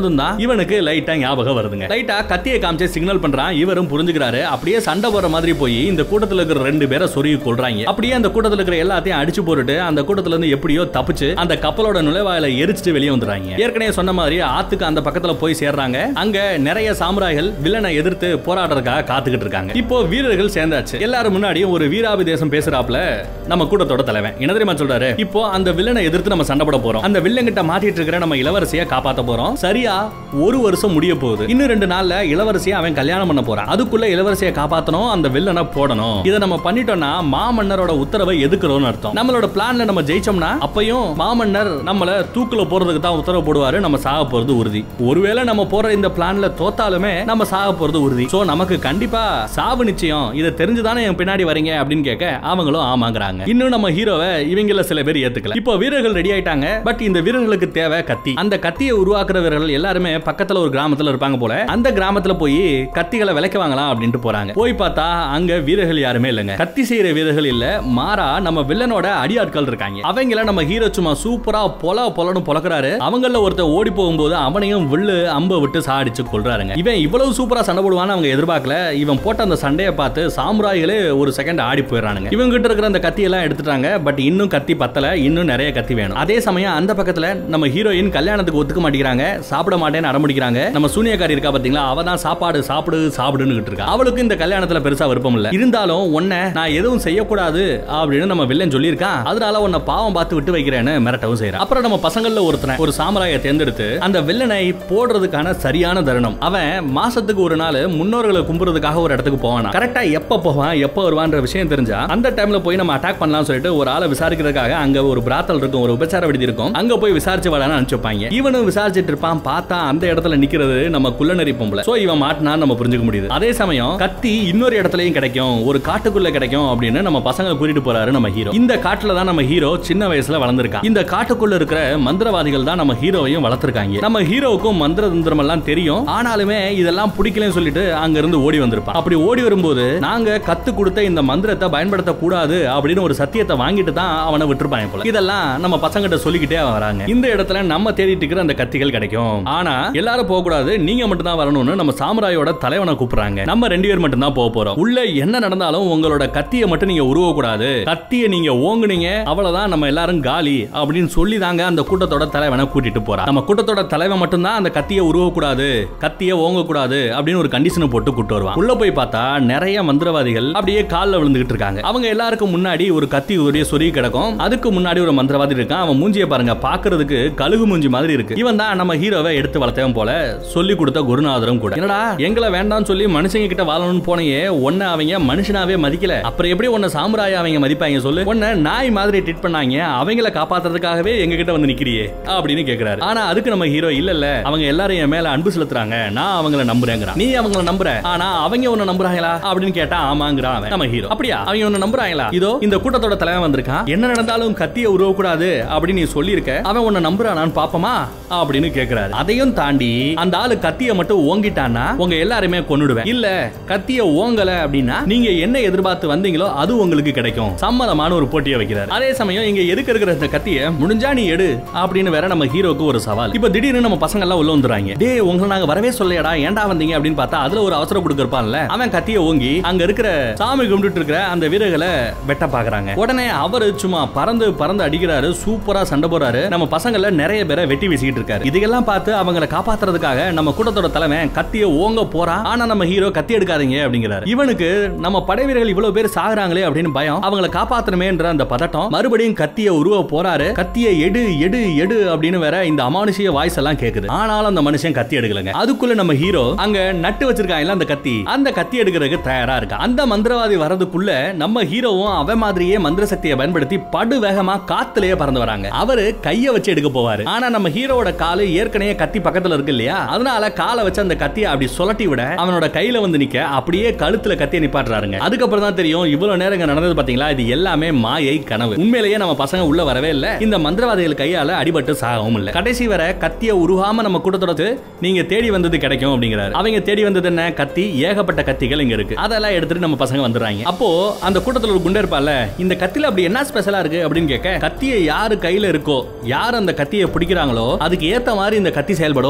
இவனுக்கு லைட்டா ஞாபகம் வருதுங்க. லைட்டா கத்தியை காமிச்சு சிக்னல் பண்றான். இவரும் புரிஞ்சுக்கிறாரு. அப்படியே சண்டை போற மாதிரி போய் இந்த கூட்டத்துல இருக்கிற 2 பேரை சொருகி கொள்றாங்க. அப்படியே அந்த கூட்டத்துல இருக்கிற எல்லாத்தையும் அடிச்சு போட்டுட்டு அந்த கூட்டத்துல இருந்து எப்படியோ தப்பிச்சு அந்த கப்பலோட நுழைவாயில எரிச்சிட்டு வெளியே வந்துறாங்க. ஏற்கனவே சொன்ன மாதிரி ஆத்துக்கு அந்த பக்கத்துல போய் சேர்றாங்க. அங்க நிறைய சாமுராய்கள் வில்லனை எதிர்த்து போராடுறதுக்காக காத்துக்கிட்டு இருக்காங்க. இப்போ வீரர்கள் சேர்ந்தாச்சு. எல்லாரும் முன்னாடி ஒரு வீராபிதேசம் பேசுறாப்ல நம்ம கூட்டத்தோட தலைவன் என்ன தெரியுமா சொல்றாரு? இப்போ அந்த வில்லனை எதிர்த்து நம்ம சண்டை போட போறோம். அந்த வில்லன் கிட்ட மாட்டிட்டு இருக்கிற நம்ம இளவரசியை காப்பாத்த போறோம். சரியா 1 வருஷம் முடிய போகுது. இன்னும் 2 நாள்ல இளவரசியை அவன் கல்யாணம் பண்ண போறான். அதுக்குள்ள இளவரசியை காப்பாத்தணும், அந்த வில்லனை போடணும். இதை நம்ம பண்ணிட்டோம்னா மாமன்னரோட உத்தரவை எதுக்குறோம்னு அர்த்தம். நம்மளோட பிளான்ல நம்ம ஜெயிச்சோம்னா அப்பயும் மாமன்னர் நம்மள தூக்குல போறதுக்கு தான் உத்தரவு போடுவாரு. நம்ம சாக போறது உறுதி. ஒருவேளை நம்ம போற இந்த பிளான்ல தோத்தாலுமே நம்ம சாக போறது உறுதி. சோ நமக்கு கண்டிப்பா சாவு நிச்சயம். இதை தெரிஞ்சுதானே என் பின்னாடி வரீங்க அப்படின்னு கேட்க அவங்களும் ஆமாங்கறாங்க. இன்னும் நம்ம ஹீரோவை இவங்கள சில பேர் ஏத்துக்கல. இப்போ வீரர்கள் ரெடி ஆயிட்டாங்க. பட் இந்த வீரர்களுக்கு தேவை கத்தி. அந்த கத்தியை உருவாக்குற வீரர்கள் எல்லாருமே பக்கத்துல ஒரு கிராமத்துல இருப்பாங்க போல. அந்த கிராமத்துல போய் கத்திகளை விலைக்க வாங்கலாம் அப்படின்ட்டு போறாங்க. போய் பார்த்தா அங்க வீரர்கள் யாருமே இல்லங்க. கத்தி செய்யற வீரர்கள் இல்ல, மாறா நம்ம வில்லனோட அடியாட்கள் இருக்காங்க. அவங்கள நம்ம ஹீரோ சும்மா சூப்பரா பொலன்னு பொளக்குறாரு. அவங்கள ஒருத்தர் ஓடி போகும்போது அவனையும் வில்லு அம்ப விட்டு சாடிச்சு கொள்றாருங்க. இவன் இவ்வளவு சூப்பரா சண்டை போடுவான்னு அவங்க எதிர்பார்க்கல. இவன் போட்ட அந்த சண்டையை பார்த்து சாமுராய்களே ஒரு செகண்ட் ஆடி போயிடறானுங்க. இவங்க கிட்ட இருக்கிற அந்த கத்தி எல்லாம் எடுத்துட்டாங்க. பட் இன்னும் கத்தி பத்தல. இன்னும் நிறைய கத்தி வேணும். அதே சமயம் அந்த பக்கத்துல நம்ம ஹீரோயின் கல்யாணத்துக்கு ஒத்துக்க மாட்டேங்கிறாங்க. சாப்பிட மாட்டேன்னு அடம்பிடிக்கிறாங்க. நம்ம சூனியக்காரி இருக்கா பாத்தீங்களா, அவ தான் சாப்பாடு சாப்பிடுன்னு இருக்கா. அவளுக்கு இந்த கல்யாணத்துல பெருசா விருப்பம் இல்ல. இருந்தாலும் உன்னை நான் எதுவும் செய்யக்கூடாது அப்படின்னு நம்ம வில்லன் சொல்லியிருக்கான். அதனால உன்னை பாவம் பார்த்து விட்டு வைக்கிறேன்னு மிரட்டவும் செய்யறான். அப்புறம் நம்ம பசங்கள்ல ஒருத்தனை ஒரு சாமுராயை தேர்ந்தெடுத்து அந்த வில்லனை போடுறதுக்கான சரியான தருணம். அவன் மாசத்துக்கு ஒரு நாள் முன்னோர்களை கும்புறதுக்காக ஒரு இடத்துக்கு போவானா. கரெக்டா எப்ப போவான் எப்ப வருவான்ற விஷயம் தெரிஞ்சா அந்த டைம்ல போய் நம்ம அட்டாக் பண்ணலாம் சொல்லிட்டு ஒரு ஆளை விசாரிக்கிறதுக்காக அங்க ஒரு பிராத்தல் இருக்கும், ஒரு உபச்சார விடுதி இருக்கும். அங்க போய் விசாரிச்சு வாடான்னு அனுப்பிச்சுப்பாங்க. இவனும் விசாரிச்சுட்டு இருப்பான். பார்த்தா அந்த இடத்துல நிக்கிறது நம்ம குள்ளநரி பொம்பளை. சோ இவன் மாட்டினா நம்ம புரிஞ்சுக்க முடியுது. அதே சமயம் கத்தி இன்னொரு இடத்துலயும் கிடைக்கும், ஒரு காட்டுக்குள்ள கிடைக்கும் அப்படின்னு நம்ம பசங்களை கூட்டிட்டு போறாரு நம்ம ஹீரோ. இந்த காட்டுல தான் நம்ம ஹீரோ சின்ன வயசுல வளர்ந்திருக்கான். இந்த காட்டுக்குள்ள இருக்கிற மந்திரவாதிகள் தான் நம்ம ஹீரோவையும் வளர்த்திருக்காங்க. நம்ம ஹீரோவுக்கும் மந்திர தந்திரம் எல்லாம் தெரியும். ஆனாலுமே இதெல்லாம் பிடிக்கலன்னு சொல்லிட்டு அங்க இருந்து ஓடி வந்திருப்பான். அப்படி ஓடி வரும்போது நாங்க கத்து கொடுத்த இந்த மந்திரத்தை பயன்படுத்த கூடாது அப்படின்னு ஒரு சத்தியத்தை வாங்கிட்டு தான் அவனை விட்டுருப்பாங்க போல. இதெல்லாம் நம்ம பசங்கிட்ட சொல்லிக்கிட்டே வராங்க. இந்த இடத்துல நம்ம தேடிட்டு இருக்கிற அந்த கத்திகள் கிடைக்கும். ஆனா எல்லாரும் போக கூடாது, நீங்க மட்டும் தான் வரணும்னு நம்ம சாமுராயோட தலைவனை கூப்பிடுறாங்க. நம்ம 2 பேர் மட்டும் தான் போக போறோம். உள்ள என்ன நடந்தாலும் உங்களோட கத்தியை மட்டும் நீங்க உருவ கூடாது. கத்தியை நீங்க ஓங்குனீங்க அவ்வளவுதான், நம்ம எல்லாரும் காலி அப்படின்னு சொல்லி தாங்க அந்த கூட்டத்தோட தலைவனை கூட்டிட்டு போறா. நம்ம கூட்டத்தோட தலைவன் மட்டும் தான் அந்த கத்தியை உருவ கூடாது, கத்தியை ஓங்க கூடாது அப்படின்னு ஒரு கண்டிஷனை போட்டு கூட்டு வருவான். உள்ள போய் பார்த்தா நிறைய மந்திரவாதிகள் அப்படியே கால்ல விழுந்துகிட்டு இருக்காங்க. அவங்க எல்லாருக்கும் முன்னாடி ஒரு கத்தி உடைய சொருகி கிடக்கும். அதுக்கு முன்னாடி ஒரு மந்திரவாதி இருக்கான். அவன் மூஞ்சியை பாருங்க, பாக்குறதுக்கு கழுகு மூஞ்சி மாதிரி இருக்கு. இவன் தான் நம்ம ஹீரோவை எடுத்து வளர்த்தவன் போல, சொல்லி கொடுத்த குருநாதரும் கூட. என்னடா எங்களை வேண்டாம்னு சொல்லி மனுஷங்க கிட்ட வாழணும்னு போனையே, உன்னை அவங்க மனுஷனாவே மதிக்கல, அப்புறம் எப்படி உன்னை சாமுராய அவங்க மதிப்பாங்க சொல்லு? உன்னை நாய் மாதிரி ட்ரீட் பண்ணாங்க, அவங்கள காப்பாத்துறதுக்காகவே எங்க கிட்ட வந்து நிக்கிறியே அப்படின்னு கேக்குறாரு. ஆனா அதுக்கு நம்ம ஹீரோ இல்ல அவங்க எல்லாரும் என் மேல அன்பு செலுத்துறாங்க, நான் அவங்கள நம்புறேங்கிறான். நீ அவங்கள நம்புற, ஆனா அவங்க உன்னை நம்புறாங்களா அப்படின்னு கேட்டா ஆமாங்கிறான் நம்ம ஹீரோ. அப்படியா அவங்க உன்னை நம்புறாங்களா? இதோ இந்த கூட்டத்தோட தலைவன் வந்திருக்கான், என்ன நடந்தாலும் கத்தியை உருவ கூடாது அப்படின்னு நீ சொல்லியிருக்க, அவன் உன்னை நம்புறானான்னு பாப்போமா அப்படின்னு கேக்குறாரு. அதையும் தாண்டி அந்த ஆளு கத்தியை மட்டும் ஓங்கிட்டான்னா உங்க எல்லாருமே கொன்னுடுவேன், இல்ல கத்தியை ஓங்கல அப்படின்னா நீங்க என்ன எதிர்பார்த்து வந்தீங்களோ அது உங்களுக்கு கிடைக்கும், சம்மதமான ஒரு போட்டியை வைக்கிறார். அதே சமயம் இங்க எதுக்கு இருக்கிற இந்த கத்தியை முடிஞ்சா நீ எடு அப்படின்னு வேற நம்ம ஹீரோக்கு ஒரு சவால். இப்ப திடீர்னு நம்ம பசங்க எல்லாம் உள்ள வந்துறாங்க. டேய் உங்களை நாங்க வரவே சொல்லையடா, ஏன்டா வந்தீங்க அப்படின்னு பார்த்தா அதுல ஒரு அவசர கொடுக்க இருப்பான்ல, அவன் கத்தியை ஓங்கி அங்க இருக்கிற சாமி கும்பிட்டு இருக்கிற அந்த வீரர்களை வெட்ட பாக்குறாங்க. உடனே அவரு சும்மா பறந்து அடிக்கிறாரு, சூப்பரா சண்டை போறாரு. நம்ம பசங்கள நிறைய பேரை வெட்டி வீசிட்டு இருக்காரு. இதெல்லாம் பார்த்து அவங்களை காப்பாத்துறதுக்காக நம்ம கூட்டத்தோட தலைவன் கத்தியை ஓங்க போறான். ஆனா நம்ம ஹீரோ கத்தி எடுக்காதீங்க அப்படிங்கிறாரு. இவனுக்கு நம்ம படை வீரர்கள் இவ்வளவு பேர் சாகுறாங்களே அப்படின்னு பயம், அவங்களை காப்பாத்தணுமேன்ற அந்த பதட்டம். மறுபடியும் கத்தியை உருவ போறாரு. கத்தியை எடு எடு எடு அப்படின்னு வேற இந்த அமானுஷிய வாய்ஸ் எல்லாம் கேக்குது. ஆனாலும் அந்த மனுஷன் கத்தி எடுக்கலங்க. அதுக்குள்ள நம்ம ஹீரோ அங்க நட்டு வச்சிருக்காங்க அந்த கத்தி எடுக்கிறதுக்கு தயாரா இருக்கா. அந்த மந்திரவாதி வரதுக்குள்ள நம்ம ஹீரோவும் அவன் மாதிரியே மந்திர சக்தியை பயன்படுத்தி படு வேகமா காத்துலயே பறந்து வராங்க. அவரு கைய வச்சு எடுக்க போவாரு. ஆனா நம்ம ஹீரோவோட காலு ஏற்கனவே கத்தி பக்கத்துல இருக்கு இல்லையா, அதனால காலை வச்சு அந்த கத்தியை அப்படி சுழட்டி விட அவனோட கையில வந்து நிக்க அப்படியே கழுத்துல கத்தியை நிப்பாட்டுறாருங்க. அதுக்கப்புறம் தான் தெரியும் இவ்வளவு நேரம் நடந்தது பாத்தீங்களா, இது எல்லாமே மாயை கனவு. உண்மையிலேயே நம்ம பசங்க உள்ள வரவே இல்ல, இந்த மந்திரவாதிகள் கையால அடிபட்டு சாகவும் இல்ல. கடைசி வரை கத்தியை உருகாம நம்ம கூட்டத்தோட நீங்க தேடி வந்தது கிடைக்கும் அப்படிங்கிறாரு. அவங்க தேடி வந்தது என்ன? கத்தி. ஏகப்பட்ட கத்திகள் இங்க இருக்கு. அதெல்லாம் எடுத்துட்டு நம்ம பசங்க வந்துறாங்க. அப்போ அந்த கூட்டத்துல ஒரு குண்டர் இருப்பால, இந்த கத்தில அப்படி என்ன ஸ்பெஷலா இருக்கு அப்படின்னு கேட்க, கத்தியை யாரு கையில இருக்கோ, யார் அந்த கத்தியை பிடிக்கிறாங்களோ அதுக்கு ஏத்த மாதிரி இந்த கத்தி செயல்படும்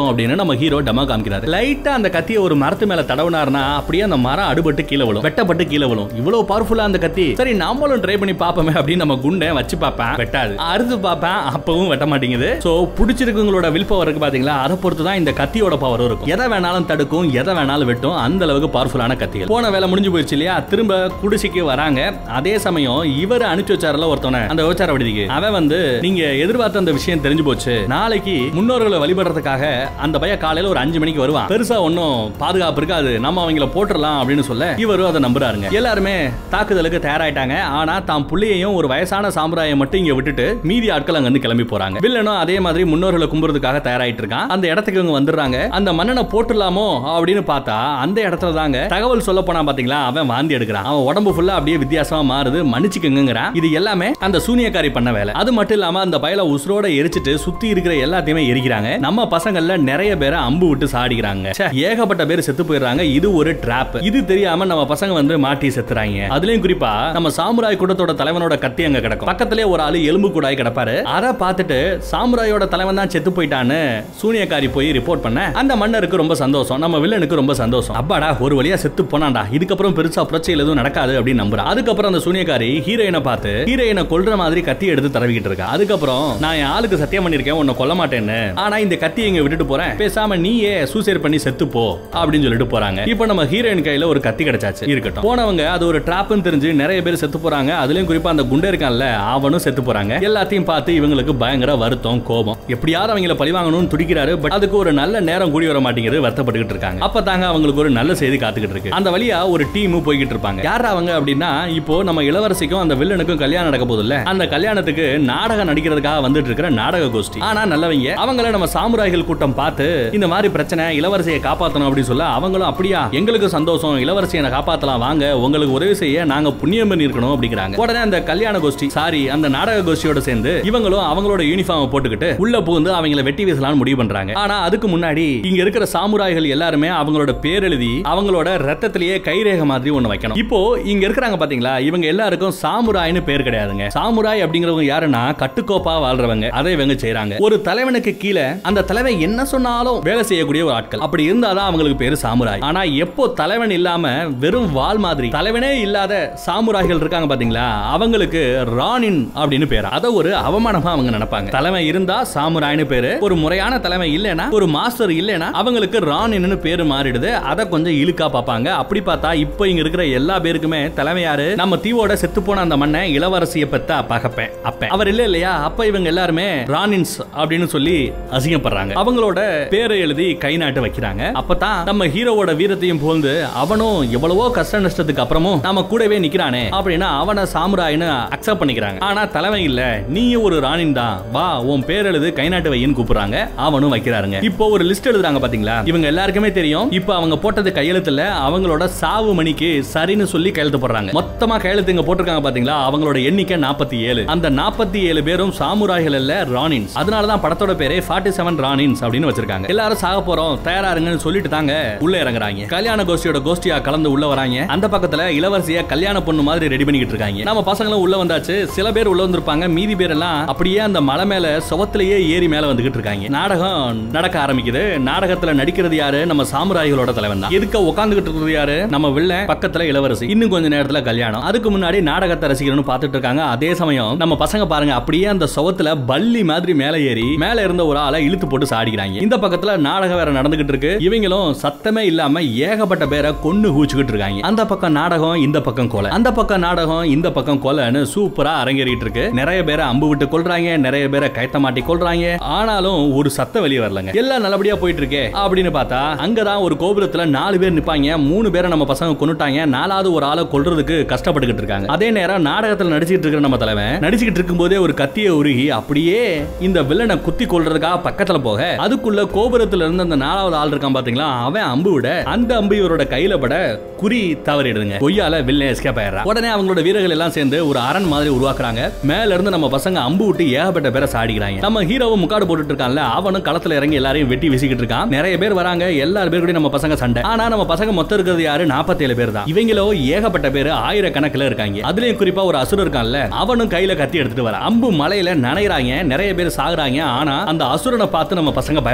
அப்படின்னு நம்ம ஹீரோ டெமோ காமிக்கிறாரு. லைட்டா அந்த கத்தியை ஒரு மரத்து மேல தடவுனார்னா அப்படியே அந்த மரம் அடுபட்டு கீழே விழும், வெட்டப்பட்டு கீழே விழும். இவ்வளவு பவர்ஃபுல்லா அந்த கத்தி. சரி நம்மளும் ட்ரை பண்ணி பாப்போமே அப்படின்னு நம்ம குண்டை வச்சு பார்ப்பேன், வெட்டாது. அறுத்து பார்ப்பேன், அப்பவும் வெட்ட மாட்டேங்குது. சோ பிடிச்சிருக்கவங்களோட வில் பவர் இருக்கு பாத்தீங்களா, அதை பொறுத்து தான் இந்த கத்தியோட பவர் இருக்கும். எதை வேணாலும் தடுக்கும், எதை வேணாலும் வெட்டும். அந்த அளவுக்கு பவர்ஃபுல்லான கத்திகள். போன வேலை முடிஞ்சு போயிடுச்சு இல்லையா, திரும்ப குடிசைக்கு வராங்க. அதே சமயம் இவர் அனுப்பிச்சு வச்சாருல ஒருத்தவன, அந்த விசார விடுதிக்கு, அவன் வந்து நீங்க எதிர்பார்த்த அந்த விஷயம் தெரிஞ்சு போச்சு, நாளைக்கு முன்னோர்களை வழிபடுறதுக்காக அந்த பையன் காலையில ஒரு 5 மணிக்கு வருவான், பெருசா ஒன்னும் பாதுகாப்பு இருக்காது, நம்ம அவங்கள போட்டுடலாம் அப்படின்னு சொல்ல இவரும் அதை நம்புறாருங்க. எல்லாருமே தாக்குதலுக்கு தயாராயிட்டாங்க. ஆனா தான் புள்ளையையும் ஒரு வயசான சாமுராயை மட்டும் இங்க விட்டுட்டு மீதி ஆட்கள் அங்க இருந்து கிளம்பி போறாங்க. வில்லனும் அதே மாதிரி முன்னோர்களை கும்புறதுக்காக தயாராயிட்டு இருக்கான். அந்த இடத்துக்கு இவங்க வந்துடுறாங்க. அந்த மன்னனை போட்டுடலாமோ அப்படின்னு பார்த்தா அந்த இடத்துல தாங்க தகவல் சொல்ல போனா பாத்தீங்களா, அவன் வாந்தி எடுக்கிறான். அவன் உடம்பு ஃபுல்லா அப்படியே வித்தியாசமா மாறுது, மன்னிச்சுக்கங்கிறான். இது எல்லாமே அந்த சூனியக்காரி பண்ண வேலை. அது மட்டும் இல்லாம அந்த பயல உசுரோட எரிச்சிட்டு சுத்தி இருக்கிற எல்லாத்தையுமே எரிக்கிறாங்க. நம்ம பசங்கள்ல நிறைய பேரை அம்பு விட்டு சாடிக்கிறாங்க. ஏகப்பட்ட பேர் செத்து போயிடுறாங்க. இது ஒரு டிராப். இது தெரியாம நம்ம பசங்க வந்து மாட்டி செத்துறாங்க. அதுலயும் குறிப்பா நம்ம சாமுராய் கூட்டத்தோட தலைவனோட கத்தி அங்க கிடக்கும். பக்கத்திலே ஒரு ஆளு எலும்பு கூடாய் கிடப்பாரு. அதை பார்த்துட்டு சாமுராயோட தலைவன் தான் செத்து போயிட்டான்னு சூனியக்காரி போய் ரிப்போர்ட் பண்ண அந்த மன்னருக்கு ரொம்ப சந்தோஷம், நம்ம வில்லனுக்கு ரொம்ப சந்தோஷம். அப்பாடா ஒரு வழியா செத்து போனான்டா, இதுக்கப்புறம் பெருசா பிரச்சனை எதுவும் நடக்காது அப்படின்னு நம்புறான். அதுக்கப்புறம் அந்த சூனியக்காரி ஹீரோயினை பார்த்து ஹீரோயினை கொல்ற மாதிரி கத்தி எடுத்து தடவிக்கிட்டு இருக்கா. அதுக்கப்புறம் நான் என் ஆளுக்கு சத்தியம் பண்ணிருக்கேன் உன்னை கொல்ல மாட்டேன்னு, ஆனா இந்த கத்தி இங்க விட்டுட்டு போறேன், பேசாம நீயே சூசைட் பண்ணி செத்து போ அப்படின்னு சொல்லிட்டு போறாங்க. இப்போ நம்ம ஹீரோயின் கையில ஒரு கத்தி கிடைச்சாச்சு. இருக்கட்டும், போனவங்க அது ஒரு டிராப்னு தெரிஞ்சு நிறைய பேர் செத்து போறாங்க. அதுலயும் குறிப்பா அந்த குண்டே இருக்கான்ல, அவனும் செத்து போறாங்க. எல்லாத்தையும் பார்த்து இவங்களுக்கு பயங்கர வருத்தம், கோபம். எப்படியாவது அவங்கள பழி வாங்கணும்னு துடிக்கிறாரு. பட் அதுக்கு ஒரு நல்ல நேரம் கூடி வர மாட்டேங்குது, வருத்தப்பட்டுக்கிட்டு இருக்காங்க. அப்பதாங்க அவங்களுக்கு ஒரு நல்ல செய்தி காத்துக்கிட்டு இருக்கு. அந்த வழியா ஒரு டீம் போய்கிட்டு இருப்பாங்க. யார் அவங்க அப்படின்னா, இப்போ நம்ம இளவரசிக்கும் அந்த வில்லனுக்கும் கல்யாணம் நடக்க போகுது இல்ல, அந்த கல்யாணத்துக்கு நாடகம் நடிக்கிறதுக்காக வந்துட்டு இருக்கிற நாடக கோஷ்டி. ஆனா நல்லவங்க அவங்கள நம்ம சாமுராய்கள் கூட்டம் பார்த்து இந்த மாதிரி பிரச்சனை, இளவரசியை காப்பாற்றணும் அப்படின்னு சொல்ல அவங்களும் அப்படியா எங்களுக்கு சந்தோஷம், இளவரசியை காப்பாத்தலாம், வாங்க உங்களுக்கு உதவி செய்ய நாங்க புண்ணியம் பண்ணி இருக்கணும் அப்படிங்கிறாங்க. உடனே அந்த கல்யாண கோஷ்டி அந்த நாடக கோஷ்டியோட சேர்ந்து இவங்களும் அவங்களோட யூனிஃபார்ம் போட்டுக்கிட்டு உள்ள புகுந்து அவங்களை வெட்டி வீசலாம்னு முடிவு பண்றாங்க. ஆனா அதுக்கு முன்னாடி இங்க இருக்கிற சாமுராய்கள் எல்லாருமே அவங்களோட பேர் எழுதி அவங்களோட ரத்தத்திலேயே கைரேகை மாதிரி ஒண்ணு வைக்கணும். இப்போ இங்க இருக்கிறாங்க பாத்தீங்களா, இவங்க எல்லாருக்கும் சாமுராய்னு பேர் கிடையாதுங்க. சாமுராய் அப்படிங்கிறவங்க யாருன்னா கட்டுக்கோப்பா வாழ்றவங்க. அதை இவங்க செய்யறாங்க. ஒரு தலைவனுக்கு கீழே அந்த தலைவன் என்ன சொன்னாலும் வேலை செய்யக்கூடிய ஒரு ஆட்கள். அப்படி இருந்தாதான் அவங்களுக்கு பேரு சாமுராய். ஆனா எப்போ தலைவன் இல்லாம வெறும் வாள் மாதிரி தலைவனே இல்லாத சாமுராய்கள் இருக்காங்க பாத்தீங்களா, அவங்களுக்கு ராணின் அப்படின்னு பேரா. அத ஒரு அவமானமா அவங்க நினைப்பாங்க. தலைவன் இருந்தா சாமுராய்னு பேரு, ஒரு முறையான தலைவன் இல்லனா, ஒரு மாஸ்டர் இல்லனா அவங்களுக்கு ராணின்னு பேரு மாறிடுது. அத கொஞ்சம் இழுக்கா பாப்பாங்க. அப்படி பார்த்தா இப்போ இங்க இருக்கிற எல்லா பேருக்குமே தலைவன் யாரு, நம்ம தீவோட செத்து போன அந்த மண்ணை இளவரசியை பெத்த பகப்பேன் அப்ப அவர் இல்லையா, அப்ப இவங்க எல்லாருமே ராணின்ஸ் அப்படின்னு சொல்லி அசிங்கப்படுறாங்க. அவங்களோட பேரை எழுதி கை நாட்டு வைக்கிறாங்க. அப்பதான் நம்ம ஹீரோவோட வீரத்தையும் போந்து அவனும் எவ்வளவோ கஷ்ட நஷ்டத்துக்கு அப்புறமும் நம்ம கூடவே நிக்கிறானே அப்படின்னு அவனை சாமுராய்னு அக்செப்ட் பண்ணிக்கிறாங்க. ஆனா தலைவன் இல்ல, நீயும் ஒரு ராணின் தான், வா உன் பேர் எழுது கை நாட்டு வையின்னு கூப்பிடுறாங்க. அவனும் வைக்கிறாருங்க. இப்போ ஒரு லிஸ்ட் எழுதுறாங்க பாத்தீங்களா, இவங்க எல்லாருக்குமே தெரியும் இப்போ அவங்க போட்டது கையெழுத்துல அவங்களோட சாவு மணிக்கு சரின்னு சொல்லி கையெழுத்து போடுறாங்க. மொத்தமா கையெழுத்து இங்க போட்டிருக்காங்க பாத்தீங்களா, அவங்களோட எண்ணிக்கை 47. அந்த 47 பேரும் சாமுராய்கள் இல்ல, ராணின்ஸ். அதனாலதான் படத்தோட பேரே 47 ராணின்ஸ் அப்படின்னு வச்சிருக்காங்க. எல்லாரும் சாக போறோம் தயாரா இருங்கன்னு சொல்லிட்டு தாங்க உள்ள இறங்குறாங்க. கல்யாண கோஷ்டியோட கோஷ்டியா கலந்து உள்ள வராங்க. அந்த பக்கத்துல இளவரசியா கல்யாண பொண்ணு மாதிரி ரெடி பண்ணிக்கிட்டு இருக்காங்க. நம்ம பசங்களும் உள்ள வந்தாச்சு. சில பேர் உள்ள வந்திருப்பாங்க, மீதி பேர் எல்லாம் அப்படியே அந்த மலை மேல சுவத்திலேயே ஏறி மேல வந்துகிட்டு இருக்காங்க. நாடகம் நடக்க ஆரம்பிக்குது. நாடகத்துல நடிக்கிறது யாரு, நம்ம சாமுராய்களோட தலைவன் தான். எதுக்க உட்கார்ந்துகிட்டு இருக்கிறது யாரு, நம்ம வில்ல, பக்கத்துல இளவரசி. இன்னும் கொஞ்ச நேரத்துல கல்யாணம். அதுக்கு முன்னாடி நாடகத்தை ரசிகர்னு பார்த்துட்டு இருக்காங்க. அதே சமயம் நம்ம பசங்க பாருங்க, அப்படியே அந்த சுவத்துல பல்லி மாதிரி மேல ஏறி மேல இருந்த ஒரு ஆளை இழுத்து போட்டு சாடிக்கிறாங்க. இந்த பக்கத்துல நாடகம் வேற நடந்துகிட்டு இருக்கு. இவங்களும் சத்தமே இல்லாம ஏகப்பட்ட பேரை கொன்னு ஊச்சிக்கிட்டு இருக்காங்க. அந்த பக்கம் நாடகம், இந்த பக்கம் கொலை, அந்த பக்கம் நாடகம், இந்த பக்கம் கொலைன்னு சூப்பரா அரங்கேறிட்டு இருக்கு. நிறைய பேரை அம்பு விட்டு கொல்றாங்க, நிறைய பேரை கைத்த மாட்டி கொல்றாங்க. ஆனாலும் ஒரு சத்த வெளியே வரலங்க. எல்லாம் நல்லபடியா போயிட்டு இருக்கே அப்படின்னு பார்த்தா அங்கதான் ஒரு கோபுரத்துல 4 பேர் நிப்பாங்க. 3 பேரை நம்ம பசங்க கொன்னுட்டாங்க. 4வது ஒரு ஆளை கொல்றதுக்கு கஷ்டப்பட்டுக்கிட்டு இருக்காங்க. அதே நேரம் நாடகத்துல நடிச்சிட்டு இருக்கிற நம்ம தலைவன் நடிச்சுக்கிட்டு இருக்கும் போதே ஒரு கத்தியை உருகி அப்படியே இந்த வில்லனை குத்தி கொல்றதுக்காக பக்கத்துல போக, அதுக்குள்ள கோபுரத்துல இருந்து அந்த 4வது ஆள் இருக்கான் பாத்தீங்களா, அவன் அம்பு விட அந்த அம்பு இவரோட கையில பட குறி தவறிடுதுங்க. கொய்யால வில்லன் எஸ்கேப் ஆயிடுறான். உடனே அவங்களோட வீரர்கள் எல்லாம் சேர்ந்து ஒரு அரண் மாதிரி உருவாக்குறாங்க. மேல இருந்து நம்ம பசங்க அம்பு விட்டு ஏகப்பட்ட பேரை சாடிக்கிறாங்க. நம்ம ஹீரோவும் முக்காடு போட்டுட்டு இருக்கான்ல, அவனும் களத்துல இறங்கி எல்லாரையும் வெட்டி வீசிக்கிட்டு இருக்கான். நிறைய பேர் வராங்க. எல்லாரும் பேர் கூட நம்ம பசங்க சண்டை. ஆனா நம்ம பசங்க மொத்தம் இருக்கிறது யாரு, 47 பேர் தான். இவங்களோ ஏகப்பட்ட பேர் ஆயிரக்கணக்கில் இருக்காங்க. அதுலயும் குறிப்பா ஒரு அசுரன் இருக்கான்ல, அவனும் கையில கத்தி எடுத்துட்டு வர அம்பு மலையில நனைறாங்க. நிறைய பேர் சாகுறாங்க. ஆனா அந்த அசுரனை பார்த்து நம்ம பசங்க பயப்பட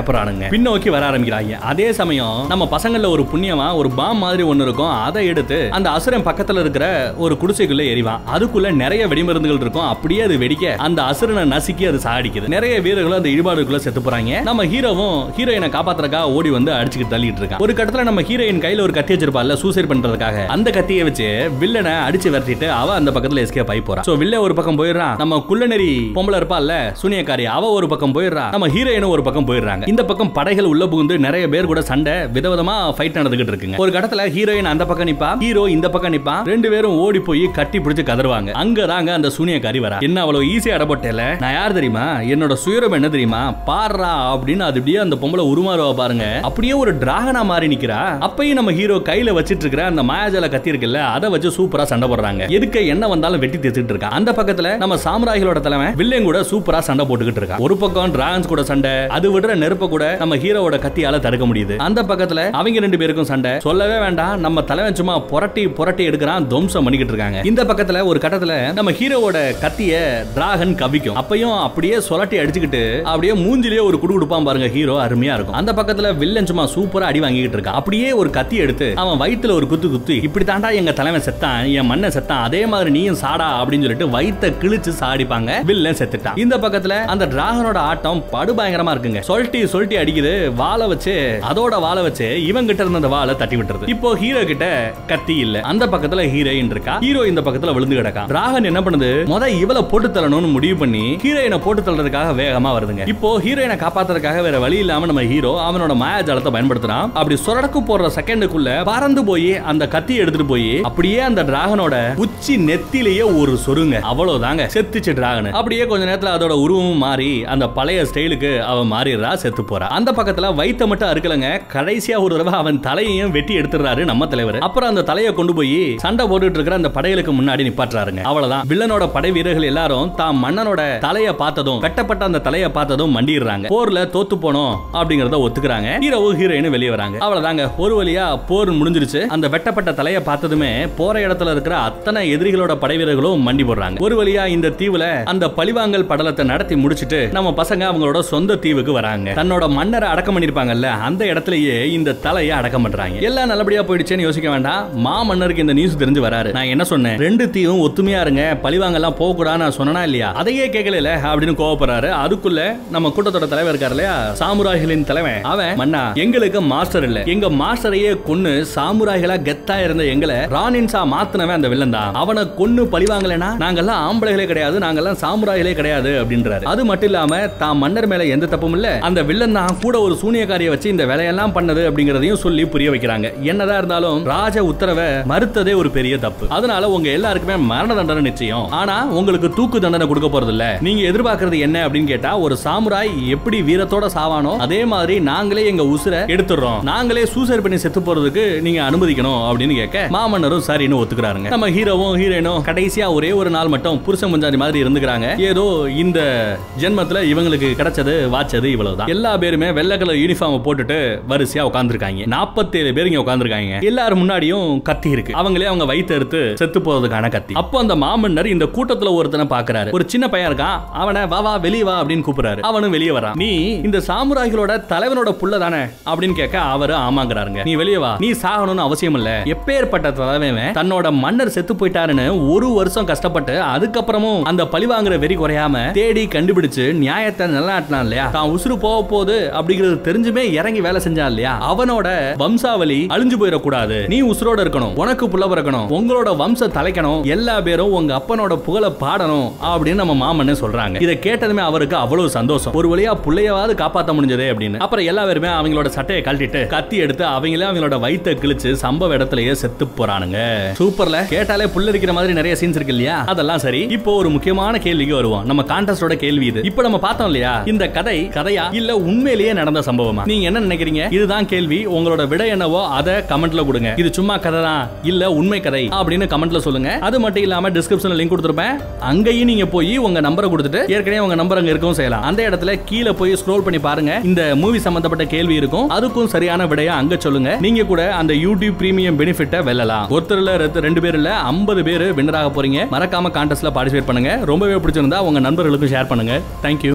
பயப்படுறானுங்க, பின்னோக்கி வர ஆரம்பிக்கிறாங்க. அதே சமயம் நம்ம பசங்கள்ல ஒரு புண்ணியமா ஒரு பாம் மாதிரி ஒன்னு இருக்கும், அதை எடுத்து அந்த அசுரன் பக்கத்துல இருக்கிற ஒரு குடிசைக்குள்ள எரிவான். அதுக்குள்ள நிறைய வெடிமருந்துகள் இருக்கும். அப்படியே அது வெடிக்க அந்த அசுரனை நசுக்கி அது சாடிக்குது. நிறைய வீரர்களும் அந்த இடிபாடுக்குள்ள செத்து போறாங்க. நம்ம ஹீரோவும் ஹீரோயினை காப்பாத்துறதுக்கா ஓடி வந்து அடிச்சுக்கிட்டு தள்ளிட்டு இருக்கான். ஒரு கட்டத்துல நம்ம ஹீரோயின் கையில ஒரு கத்தி வச்சிருப்பால சூசைட் பண்றதுக்காக, அந்த கத்தியை வச்சு வில்லனை அடிச்சு விரட்டிட்டு அவ அந்த பக்கத்துல எஸ்கேப் ஆகி போறா. சோ வில்ல ஒரு பக்கம் போயிடுறான், நம்ம குள்ளநெறி பொம்பளை இருப்பால சூனியக்காரி அவ ஒரு பக்கம் போயிடுறா, நம்ம ஹீரோயினும் ஒரு பக்கம் போயிடுறாங்க. இந்த பக்கம் படைகள் உள்ள புகுந்து நிறைய பேர் கூட சண்டை விதவிதமா ஃபைட் நடந்துகிட்டு இருக்குங்க. ஒரு கட்டத்துல ஹீரோயின் அந்த பக்கம் நிப்பா, ஹீரோ இந்த பக்கம் நிப்பா. ரெண்டு பேரும் ஓடி போய் கட்டி பிடிச்சு கதறுவாங்க. அங்கதாங்க அந்த சூனியக்காரி வரா. என்ன அவ்வளவு ஈஸியா அடப்பட்டல, நான் யார் தெரியுமா, என்னோட சுயரூபம் என்ன தெரியுமா பாருடா அப்படின்னு அது அப்படியே அந்த பொம்பளை உருமாறுவா பாருங்க. அப்படியே ஒரு டிராகனா மாறி நிக்கிறா. அப்பயும் நம்ம ஹீரோ கையில வச்சிட்டு இருக்கிற அந்த மாயாஜால கத்தி இருக்குல்ல, அதை வச்சு சூப்பரா சண்டை போடுறாங்க. எதுக்கு என்ன வந்தாலும் வெட்டி தேய்ச்சிட்டு இருக்கான். அந்த பக்கத்துல நம்ம சாமுராய்களோட தலைவன் வில்லன் கூட சூப்பரா சண்டை போட்டுக்கிட்டு இருக்கான். ஒரு பக்கம் டிராகன்ஸ் கூட சண்டை, அது விடுற நெருப்ப கூட நம்ம ஹீரோவோட கத்தியால தடுக்க முடியுது. அந்த பக்கத்துல அவங்க ரெண்டு பேருக்கும் சண்டை சொல்லவே வேண்டாம். நம்ம தலைவன் சும்மா புரட்டி புரட்டி எடுக்கிறான், துவம்சம் பண்ணிக்கிட்டு இருக்காங்க. இந்த பக்கத்துல ஒரு கட்டத்துல நம்ம ஹீரோவோட கத்திய டிராகன் கவிக்கும். அப்பயும் அப்படியே சொலட்டி அடிச்சுக்கிட்டு அப்படியே மூஞ்சிலேயே ஒரு குடுகுடுப்பான் பாருங்க ஹீரோ, அருமையா இருக்கும். அந்த பக்கத்துல வில்லன் சும்மா சூப்பரா அடி வாங்கிட்டு இருக்கான். அப்படியே ஒரு கத்தி எடுத்து அவன் வயித்துல ஒரு குத்து குத்தி, இப்படி தாண்டா எங்க தலைவன் செத்தான், என் மண்ணை செத்தான், அதே மாதிரி நீயும் சாடா அப்படின்னு சொல்லிட்டு வயித்தை கிழிச்சு சாடிப்பாங்க. வில்லன் செத்துட்டான். இந்த பக்கத்துல அந்த டிராகனோட ஆட்டம் படுபயங்கரமா இருக்குங்க. சொல்லிட்டு சொல்லிட்டு அடிக்குது, வாளை வச்சு அதோட வாளை வச்சு இவன் கிட்ட இருந்த அந்த வாளை தட்டி விட்டுறது. இப்போ ஹீரோ கிட்ட கத்தி இல்ல, அந்த பக்கத்துல ஹீரோயின் இருக்கா, ஹீரோ இந்த பக்கத்துல விழுந்து கிடக்கா. டிராகன் என்ன பண்ணுது, முத இவளை போட்டு தள்ளணும்னு முடிவு பண்ணி ஹீரோயினை போட்டு தள்ளுறதுக்காக வேகமா வருதுங்க. இப்போ ஹீரோயினை காப்பாத்துறதுக்காக வேற வழி இல்லாம நம்ம ஹீரோ அவனோட மாயாஜாலத்தை பயன்படுத்துறான். அப்படி சொரடக்கு போற செகண்டுக்குள்ள பறந்து போய் அந்த கத்தி எடுத்துட்டு போய் அப்படியே அந்த டிராகனோட உச்சி நெத்திலேயே ஒரு சொருங்க, அவ்வளவுதாங்க செத்துச்சு டிராகன். அப்படியே கொஞ்ச நேரத்துல அதோட உருவமும் மாறி அந்த பழைய ஸ்டைலுக்கு அவன் மாறிடுறா, செத்து போறா. அந்த பக்கத்துல வயித்த மட்டும் அறுக்கலங்க, கடைசியா ஒரு தடவை அவன் தலையையும் வெட்டி எடுத்துறாரு நம்ம தலைவர். அப்புறம் அந்த தலையை கொண்டு போய் சண்டை போட்டுட்டு இருக்கிற அந்த படைகளுக்கு முன்னாடி நிப்பாட்டுறாருங்க. அவ்வளவுதான். வில்லனோட படை வீரர்கள் எல்லாரும் தாம் மன்னனோட தலையை பார்த்ததும், வெட்டப்பட்ட அந்த தலையை பார்த்ததும் மண்டிடுறாங்க. போர்ல தோத்து போனோம் அப்படிங்கறத ஒத்துக்கிறாங்க. ஹீரோவும் ஹீரோயினும் வெளியே வராங்க. அவ்வளவுதாங்க, ஒரு வழியா போர் முடிஞ்சிருச்சு. அந்த வெட்டப்பட்ட தலையை பார்த்ததுமே போற இடத்துல இருக்கிற அத்தனை எதிரிகளோட படை வீரர்களும் மண்டி போடுறாங்க. ஒரு வழியா இந்த தீவுல அந்த பழிவாங்கல் படலத்தை நடத்தி முடிச்சிட்டு நம்ம பசங்க அவங்களோட சொந்த தீவுக்கு வராங்க. தன்னோட மன்னரை அடக்கம் பண்ணிருப்பாங்கல்ல, அந்த இடத்துலயே இந்த தலையை அடக்கம் பண்றாங்க. எல்லாம் நல்லபடியா போயிடுச்சுன்னு யோசிக்க வேண்டாம். மாமன்னருக்கு இந்த நியூஸ் தெரிஞ்சு வராரு. நான் என்ன சொன்னேன், ரெண்டு தீவும் ஒத்துமையா இருங்க, பழிவாங்கெல்லாம் போக கூடாது நான் சொன்னா இல்லையா, அதையே கேட்கல அப்படின்னு கோவப்படுறாரு. அதுக்குள்ள நம்ம கூட்டத்தோட தலைவர் இருக்காரு இல்லையா, சாமுராய்களின் தலைவன், அவன் மன்னா எங்களுக்கு மாஸ்டர் இல்ல, எங்க மாஸ்டரையே கொன்னு சாமுராய்களா கெத்தா இருந்த எங்களை ராணின்சா மாத்துனவன் அந்த வில்லன் தான். அவனை கொன்னு பழிவாங்கலனா நாங்கெல்லாம் ஆம்பளைகளே கிடையாது, நாங்கெல்லாம் சாமுராய்களே கிடையாது அப்படின்றாரு. அது மட்டும் இல்லாம தான் மன்னர் மேல எந்த தப்பும் இல்ல, அந்த வில்லன் தான் கூட ஒரு சூனியக்காரியை வச்சு இந்த வேலையெல்லாம் பண்ணது அப்படிங்கறதையும் சொல்லி புரிய வைக்கிறாங்க. என்னதான் இருந்தாலும் ராஜ உத்தரவை மறுத்ததே ஒரு பெரிய தப்பு. அதனால உங்க எல்லாருக்குமே மரண தண்டனை நிச்சயம். ஆனா உங்களுக்கு தூக்கு தண்டனை கொடுக்க போறது இல்ல. நீங்க எதிர்பார்க்கறது என்ன அப்படின்னு கேட்டா, ஒரு சாமுராய் எப்படி வீரத்தோட சாவானோ அதே மாதிரி நாங்களே எங்க உசுரை எடுத்துறோம், நாங்களே சூசைட் பண்ணி செத்து போறதுக்கு நீங்க அனுமதிக்கணும் அப்படின்னு கேட்க மாமன்னரும் சரின்னு ஒத்துக்கிறாருங்க. நம்ம ஹீரோவும் ஹீரோயினும் கடைசியா ஒரே ஒரு நாள் மட்டும் புருஷன் முஞ்சாதி மாதிரி இருந்துக்கிறாங்க. ஏதோ இந்த ஜென்மத்துல இவங்களுக்கு கிடைச்சது வாச்சது இவ்வளவுதான். எல்லா பேருமே வெள்ளை கலர் யூனிஃபார்ம் போட்டுட்டு வரிசையா உட்கார்ந்துருக்காங்க. 47 பேர் இங்க உட்கார்ந்துருக்காங்க. எல்லாரும் முன்னாடியும் கத்தி இருக்கு. அவங்களே அவங்க வயிற்று எடுத்து செத்து போறதுக்கான கத்தி. அப்போ அந்த மாமன்னர் இந்த கூட்டத்துல ஒருத்தனை பாக்குறாரு. ஒரு சின்ன பையன் இருக்கான், அவனை வா வா வெளியே வா அப்படின்னு கூப்பிடுறாரு. அவனும் வெளியே வரான். நீ இந்த சாமுராய்களோட தலைவனோட புள்ள தானே அப்படின்னு கேட்க அவரு ஆமாங்கிறாருங்க. நீ வெளியே வா, நீ சாகணும்னு அவசியம் இல்ல. எப்பேற்பட்ட தலைவன் தன்னோட மன்னர் செத்து போயிட்டாருன்னு ஒரு வருஷம் கஷ்டப்பட்டு அதுக்கப்புறமும் அந்த பழி வாங்குற வெறி குறையாம தேடி கண்டுபிடிச்சு நியாயத்தை நிலைநாட்டினான் இல்லையா, தான் உசுறு போக போகுது அப்படிங்கிறது தெரிஞ்சுமே இறங்கி வேலை செஞ்சான் இல்லையா, அவனோட வம்சாவளி அழிஞ்சு போயிடக்கூடாது, நீ உசுரோட இருக்கணும், உனக்கு புள்ள பிறக்கணும், உங்களோட வம்ச தலைக்கணும், எல்லா பேரும் உங்க அப்பனோட புகழ பாடணும் அப்படின்னு நம்ம மாமன்னு சொல்றாங்க. இதை கேட்டதுமே அவருக்கு அவ்வளவு சந்தோஷம். ஒரு வழியா புள்ளையாவது காப்பாற்ற முடிஞ்சதே அப்படின்னு. அப்புறம் எல்லா பேருமே அவங்களோட சட்டையை கழட்டிட்டு கத்தி எடுத்து அவங்களே அவங்களோட வயித்தை கிழிச்சு சம்பவ இடத்துலயே செத்து போறானுங்க. சூப்பர்ல, கேட்டாலே புல்லரிக்கிற மாதிரி நிறைய சீன்ஸ் இருக்கு இல்லையா. அதெல்லாம் சரி, இப்போ ஒரு முக்கியமான கேள்விக்கு வருவோம். நம்ம கான்டெஸ்டோட கேள்வி இது. இப்போ நம்ம பார்த்தோம் இல்லையா, இந்த கதை கதையா இல்ல உண்மையிலேயே நடந்த சம்பவமா, நீங்க என்ன நினைக்கிறீங்க? இதுதான் கேள்வி. உங்களோட விடை என்னவோ அதை கமெண்ட்ல கொடுங்க. இது சும்மா கதை தான் இல்ல உண்மை கதை அப்படின்னு கமெண்ட்ல சொல்லுங்க. அது மட்டும் இல்லாம டிஸ்கிரிப்ஷன்ல லிங்க் கொடுத்திருப்பேன். அங்கேயும் நீங்க போய் உங்க நம்பரை கொடுத்துட்டு ஏற்கனவே உங்க நம்பர் அங்க இருக்கவும் செய்யலாம். அந்த இடத்துல கீழே போய் ஸ்க்ரோல் பண்ணி பாருங்க. இந்த மூவி சம்பந்தப்பட்ட கேள்வி இருக்கும். அதுக்கும் சரியான விடையா அங்க சொல்லுங்க. நீங்க கூட அந்த யூடியூப் பிரீமியம் பெனிஃபிட்டை வெல்லலாம். ஒருத்தர் இல்ல 2 பேர் இல்ல 50 பேர் வின்னர் ஆக போறீங்க. மறக்காம கான்டெஸ்ட்ல பார்ட்டிசிபேட் பண்ணுங்க. ரொம்பவே பிடிச்சிருந்தா உங்க நண்பர்களுக்கும் ஷேர் பண்ணுங்க. தேங்க்யூ.